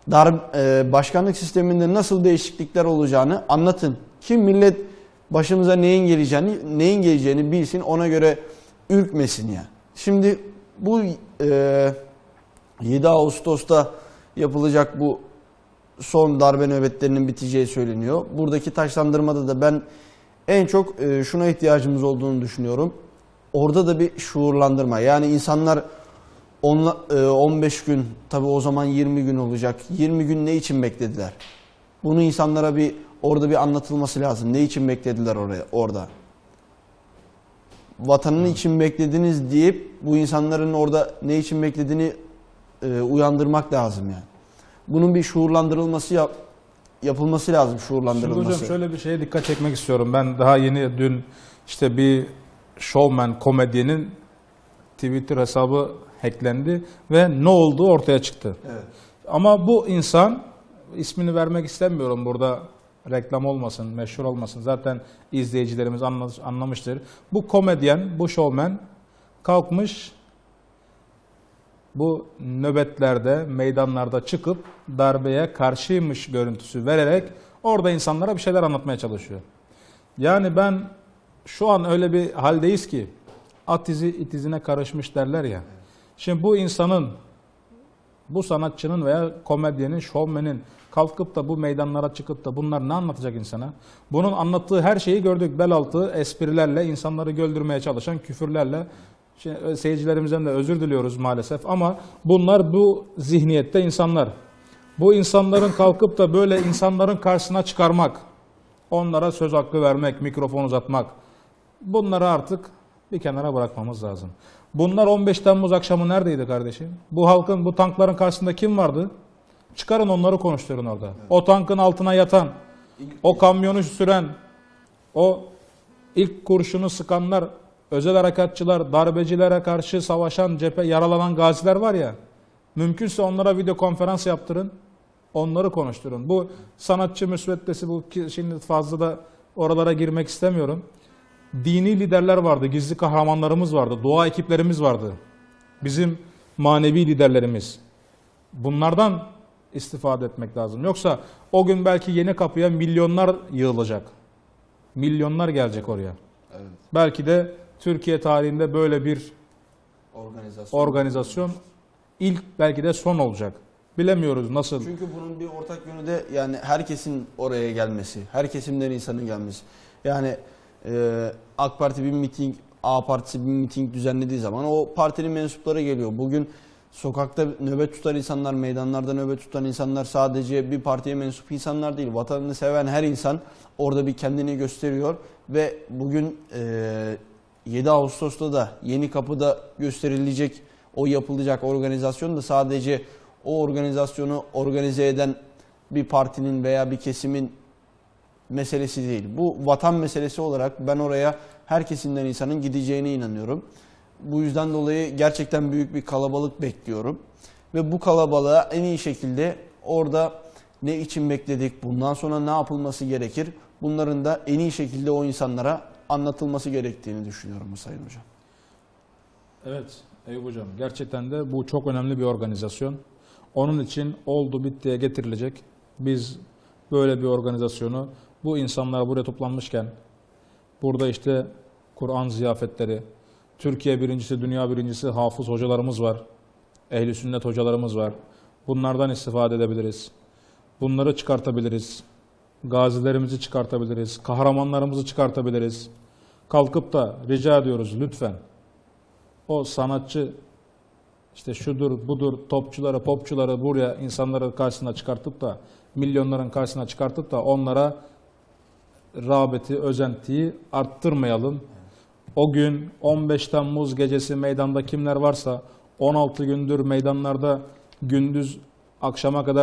başkanlık sisteminde nasıl değişiklikler olacağını anlatın. Ki millet başımıza neyin geleceğini bilsin, ona göre ürkmesin ya. Şimdi bu 7 Ağustos'ta yapılacak bu son darbe nöbetlerinin biteceği söyleniyor. Buradaki taçlandırmada da ben en çok şuna ihtiyacımız olduğunu düşünüyorum. Orada da bir şuurlandırma. Yani insanlar 15 gün, tabii o zaman 20 gün olacak. 20 gün ne için beklediler? Bunu insanlara orada bir anlatılması lazım. Ne için beklediler orada? Vatanın için beklediniz deyip bu insanların orada ne için beklediğini uyandırmak lazım yani. Bunun bir şuurlandırılması yapılması lazım, şuurlandırılması. Şimdi hocam şöyle bir şeye dikkat çekmek istiyorum. Ben daha dün işte bir showman, komedyenin Twitter hesabı hacklendi ve ne olduğu ortaya çıktı. Evet. Ama bu insan, ismini vermek istemiyorum burada, reklam olmasın, meşhur olmasın. Zaten izleyicilerimiz anlamıştır. Bu komedyen, bu showman kalkmış bu nöbetlerde, meydanlarda çıkıp darbeye karşıymış görüntüsü vererek orada insanlara bir şeyler anlatmaya çalışıyor. Yani ben şu an öyle bir haldeyiz ki at izi it izine karışmış derler ya. Şimdi bu insanın, bu sanatçının veya komedyenin, şovmenin kalkıp da bu meydanlara çıkıp da bunlar ne anlatacak insana? Bunun anlattığı her şeyi gördük. Bel altı esprilerle, insanları güldürmeye çalışan küfürlerle. Şimdi seyircilerimizden de özür diliyoruz maalesef ama bunlar bu zihniyette insanlar. Bu insanların kalkıp da böyle insanların karşısına çıkarmak, onlara söz hakkı vermek, mikrofon uzatmak, bunları artık bir kenara bırakmamız lazım. Bunlar 15 Temmuz akşamı neredeydi kardeşim? Bu halkın, bu tankların karşısında kim vardı? Çıkarın onları konuşturun orada. Evet. O tankın altına yatan, o kamyonu süren, o ilk kurşunu sıkanlar, özel harekatçılar, darbecilere karşı savaşan, cephe yaralanan gaziler var ya, mümkünse onlara video konferans yaptırın, onları konuşturun. Bu sanatçı müsveddesi, bu şimdi fazla da oralara girmek istemiyorum. Dini liderler vardı, gizli kahramanlarımız vardı, dua ekiplerimiz vardı. Bizim manevi liderlerimiz. Bunlardan istifade etmek lazım. Yoksa o gün belki Yenikapı'ya milyonlar yığılacak. Milyonlar gelecek oraya. Evet. Belki de Türkiye tarihinde böyle bir organizasyon ilk, belki de son olacak. Bilemiyoruz nasıl. Çünkü bunun bir ortak yönü de yani herkesin oraya gelmesi, her kesimden insanın gelmesi. Yani AK Parti bir miting, A Partisi bir miting düzenlediği zaman o partinin mensupları geliyor. Bugün sokakta nöbet tutan insanlar, meydanlarda nöbet tutan insanlar sadece bir partiye mensup insanlar değil. Vatanını seven her insan orada bir kendini gösteriyor. Ve bugün 7 Ağustos'ta da Yenikapı'da gösterilecek, o yapılacak organizasyon da sadece o organizasyonu organize eden bir partinin veya bir kesimin meselesi değil. Bu vatan meselesi olarak ben oraya her kesimden insanın gideceğine inanıyorum. Bu yüzden dolayı gerçekten büyük bir kalabalık bekliyorum. Ve bu kalabalığa en iyi şekilde orada ne için bekledik, bundan sonra ne yapılması gerekir, bunların da en iyi şekilde o insanlara anlatılması gerektiğini düşünüyorum Sayın Hocam. Evet Eyüp Hocam, gerçekten de bu çok önemli bir organizasyon. Onun için oldu bittiye getirilecek. Biz böyle bir organizasyonu, bu insanlar buraya toplanmışken, burada işte Kur'an ziyafetleri, Türkiye birincisi, dünya birincisi hafız hocalarımız var. Ehl-i sünnet hocalarımız var. Bunlardan istifade edebiliriz. Bunları çıkartabiliriz. Gazilerimizi çıkartabiliriz. Kahramanlarımızı çıkartabiliriz. Kalkıp da rica ediyoruz lütfen. O sanatçı, işte şudur budur topçuları, popçuları buraya insanların karşısına çıkartıp da, milyonların karşısına çıkartıp da onlara rağbeti, özentiyi arttırmayalım. O gün 15 Temmuz gecesi meydanda kimler varsa 16 gündür meydanlarda gündüz akşama kadar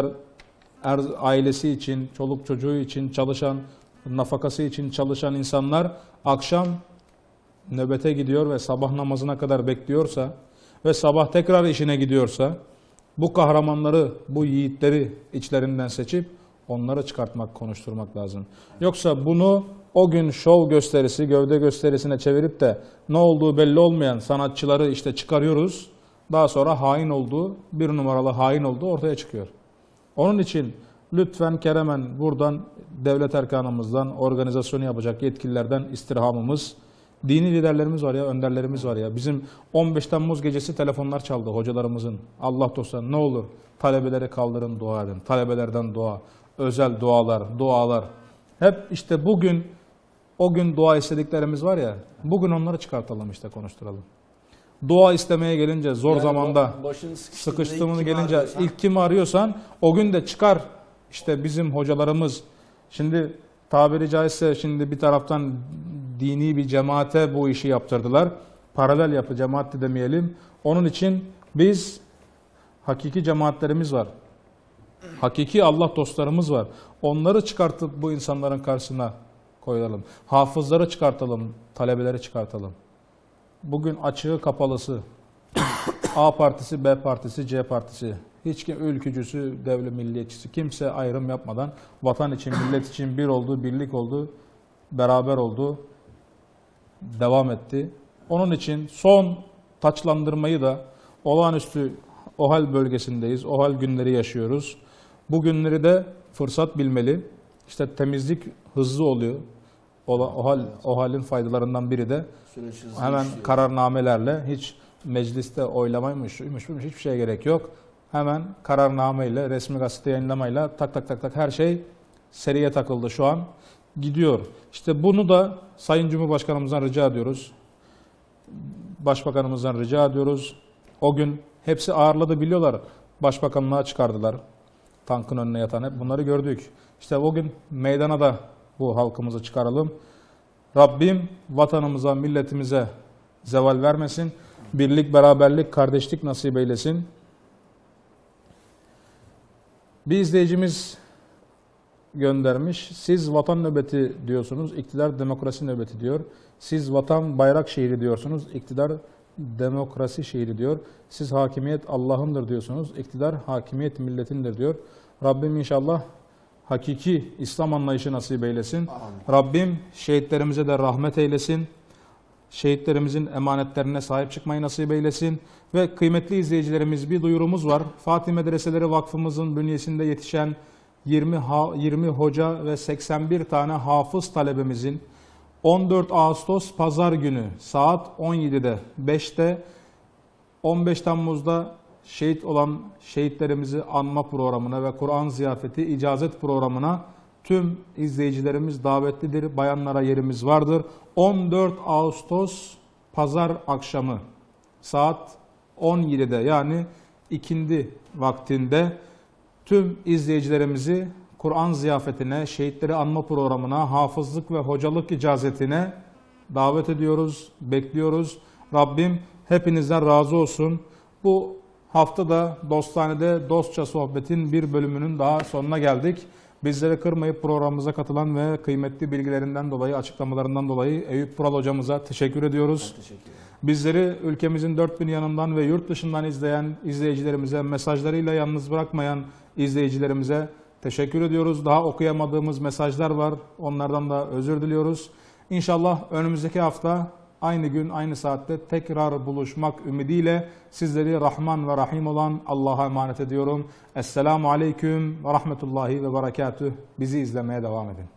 ailesi için, çoluk çocuğu için çalışan, nafakası için çalışan insanlar akşam nöbete gidiyor ve sabah namazına kadar bekliyorsa ve sabah tekrar işine gidiyorsa bu kahramanları, bu yiğitleri içlerinden seçip onları çıkartmak, konuşturmak lazım. Yoksa bunu o gün şov gösterisi, gövde gösterisine çevirip de ne olduğu belli olmayan sanatçıları işte çıkarıyoruz. Daha sonra hain olduğu, bir numaralı hain olduğu ortaya çıkıyor. Onun için lütfen keremen buradan devlet erkanımızdan, organizasyonu yapacak yetkililerden istirhamımız, dini liderlerimiz var ya, önderlerimiz var ya. Bizim 15 Temmuz gecesi telefonlar çaldı hocalarımızın. Allah dostları ne olur talebeleri kaldırın, dua edin. Talebelerden dua, özel dualar, dualar. Hep işte bugün, o gün dua istediklerimiz var ya, bugün onları çıkartalım işte, konuşturalım. Dua istemeye gelince zor yani zamanda, sıkıştığımız gelince ilk kimi arıyorsan o gün de çıkar. İşte bizim hocalarımız, şimdi tabiri caizse şimdi bir taraftan dini bir cemaate bu işi yaptırdılar. Paralel yapı, cemaat de demeyelim. Onun için biz, hakiki cemaatlerimiz var. Hakiki Allah dostlarımız var. Onları çıkartıp bu insanların karşısına koyalım. Hafızları çıkartalım, talebeleri çıkartalım. Bugün açığı kapalısı, A partisi, B partisi, C partisi, hiç kim ülkücüsü, devlet milliyetçisi, kimse ayrım yapmadan vatan için, millet için bir oldu, birlik oldu, beraber oldu, devam etti. Onun için son taçlandırmayı da olağanüstü OHAL bölgesindeyiz. OHAL günleri yaşıyoruz. Bu günleri de fırsat bilmeli. İşte temizlik hızlı oluyor. OHAL'in faydalarından biri de hemen kararnamelerle, hiç mecliste oylamaymış, hiçbir şeye gerek yok. Hemen kararnameyle, resmi gazete yayınlamayla tak tak tak tak her şey seriye takıldı şu an. Gidiyor. İşte bunu da Sayın Cumhurbaşkanımızdan rica ediyoruz. Başbakanımızdan rica ediyoruz. O gün hepsi ağırladı, biliyorlar. Başbakanlığa çıkardılar. Tankın önüne yatan, hep bunları gördük. İşte o gün meydana da bu halkımızı çıkaralım. Rabbim vatanımıza, milletimize zeval vermesin. Birlik, beraberlik, kardeşlik nasip eylesin. Bir izleyicimiz göndermiş. Siz vatan nöbeti diyorsunuz, iktidar demokrasi nöbeti diyor. Siz vatan bayrak şehri diyorsunuz, iktidar demokrasi şehri diyor. Siz hakimiyet Allah'ındır diyorsunuz, iktidar hakimiyet milletindir diyor. Rabbim inşallah hakiki İslam anlayışı nasip eylesin. Amin. Rabbim şehitlerimize de rahmet eylesin. Şehitlerimizin emanetlerine sahip çıkmayı nasip eylesin. Ve kıymetli izleyicilerimiz, bir duyurumuz var. Fatih Medreseleri Vakfımızın bünyesinde yetişen 20 hoca ve 81 tane hafız talebemizin 14 Ağustos Pazar günü saat 17'de 5'te 15 Temmuz'da şehit olan şehitlerimizi anma programına ve Kur'an ziyafeti icazet programına tüm izleyicilerimiz davetlidir. Bayanlara yerimiz vardır. 14 Ağustos Pazar akşamı saat 17'de, yani ikindi vaktinde tüm izleyicilerimizi Kur'an ziyafetine, şehitleri anma programına, hafızlık ve hocalık icazetine davet ediyoruz, bekliyoruz. Rabbim hepinizden razı olsun. Bu hafta da Dostane'de Dostça Sohbet'in bir bölümünün daha sonuna geldik. Bizleri kırmayıp programımıza katılan ve kıymetli bilgilerinden dolayı, açıklamalarından dolayı Eyüp Pural hocamıza teşekkür ediyoruz. Bizleri ülkemizin dört bin yanından ve yurt dışından izleyen izleyicilerimize, mesajlarıyla yalnız bırakmayan izleyicilerimize teşekkür ediyoruz. Daha okuyamadığımız mesajlar var. Onlardan da özür diliyoruz. İnşallah önümüzdeki hafta aynı gün, aynı saatte tekrar buluşmak ümidiyle sizleri Rahman ve Rahim olan Allah'a emanet ediyorum. Esselamu Aleyküm ve Rahmetullahi ve Berekatüh. Bizi izlemeye devam edin.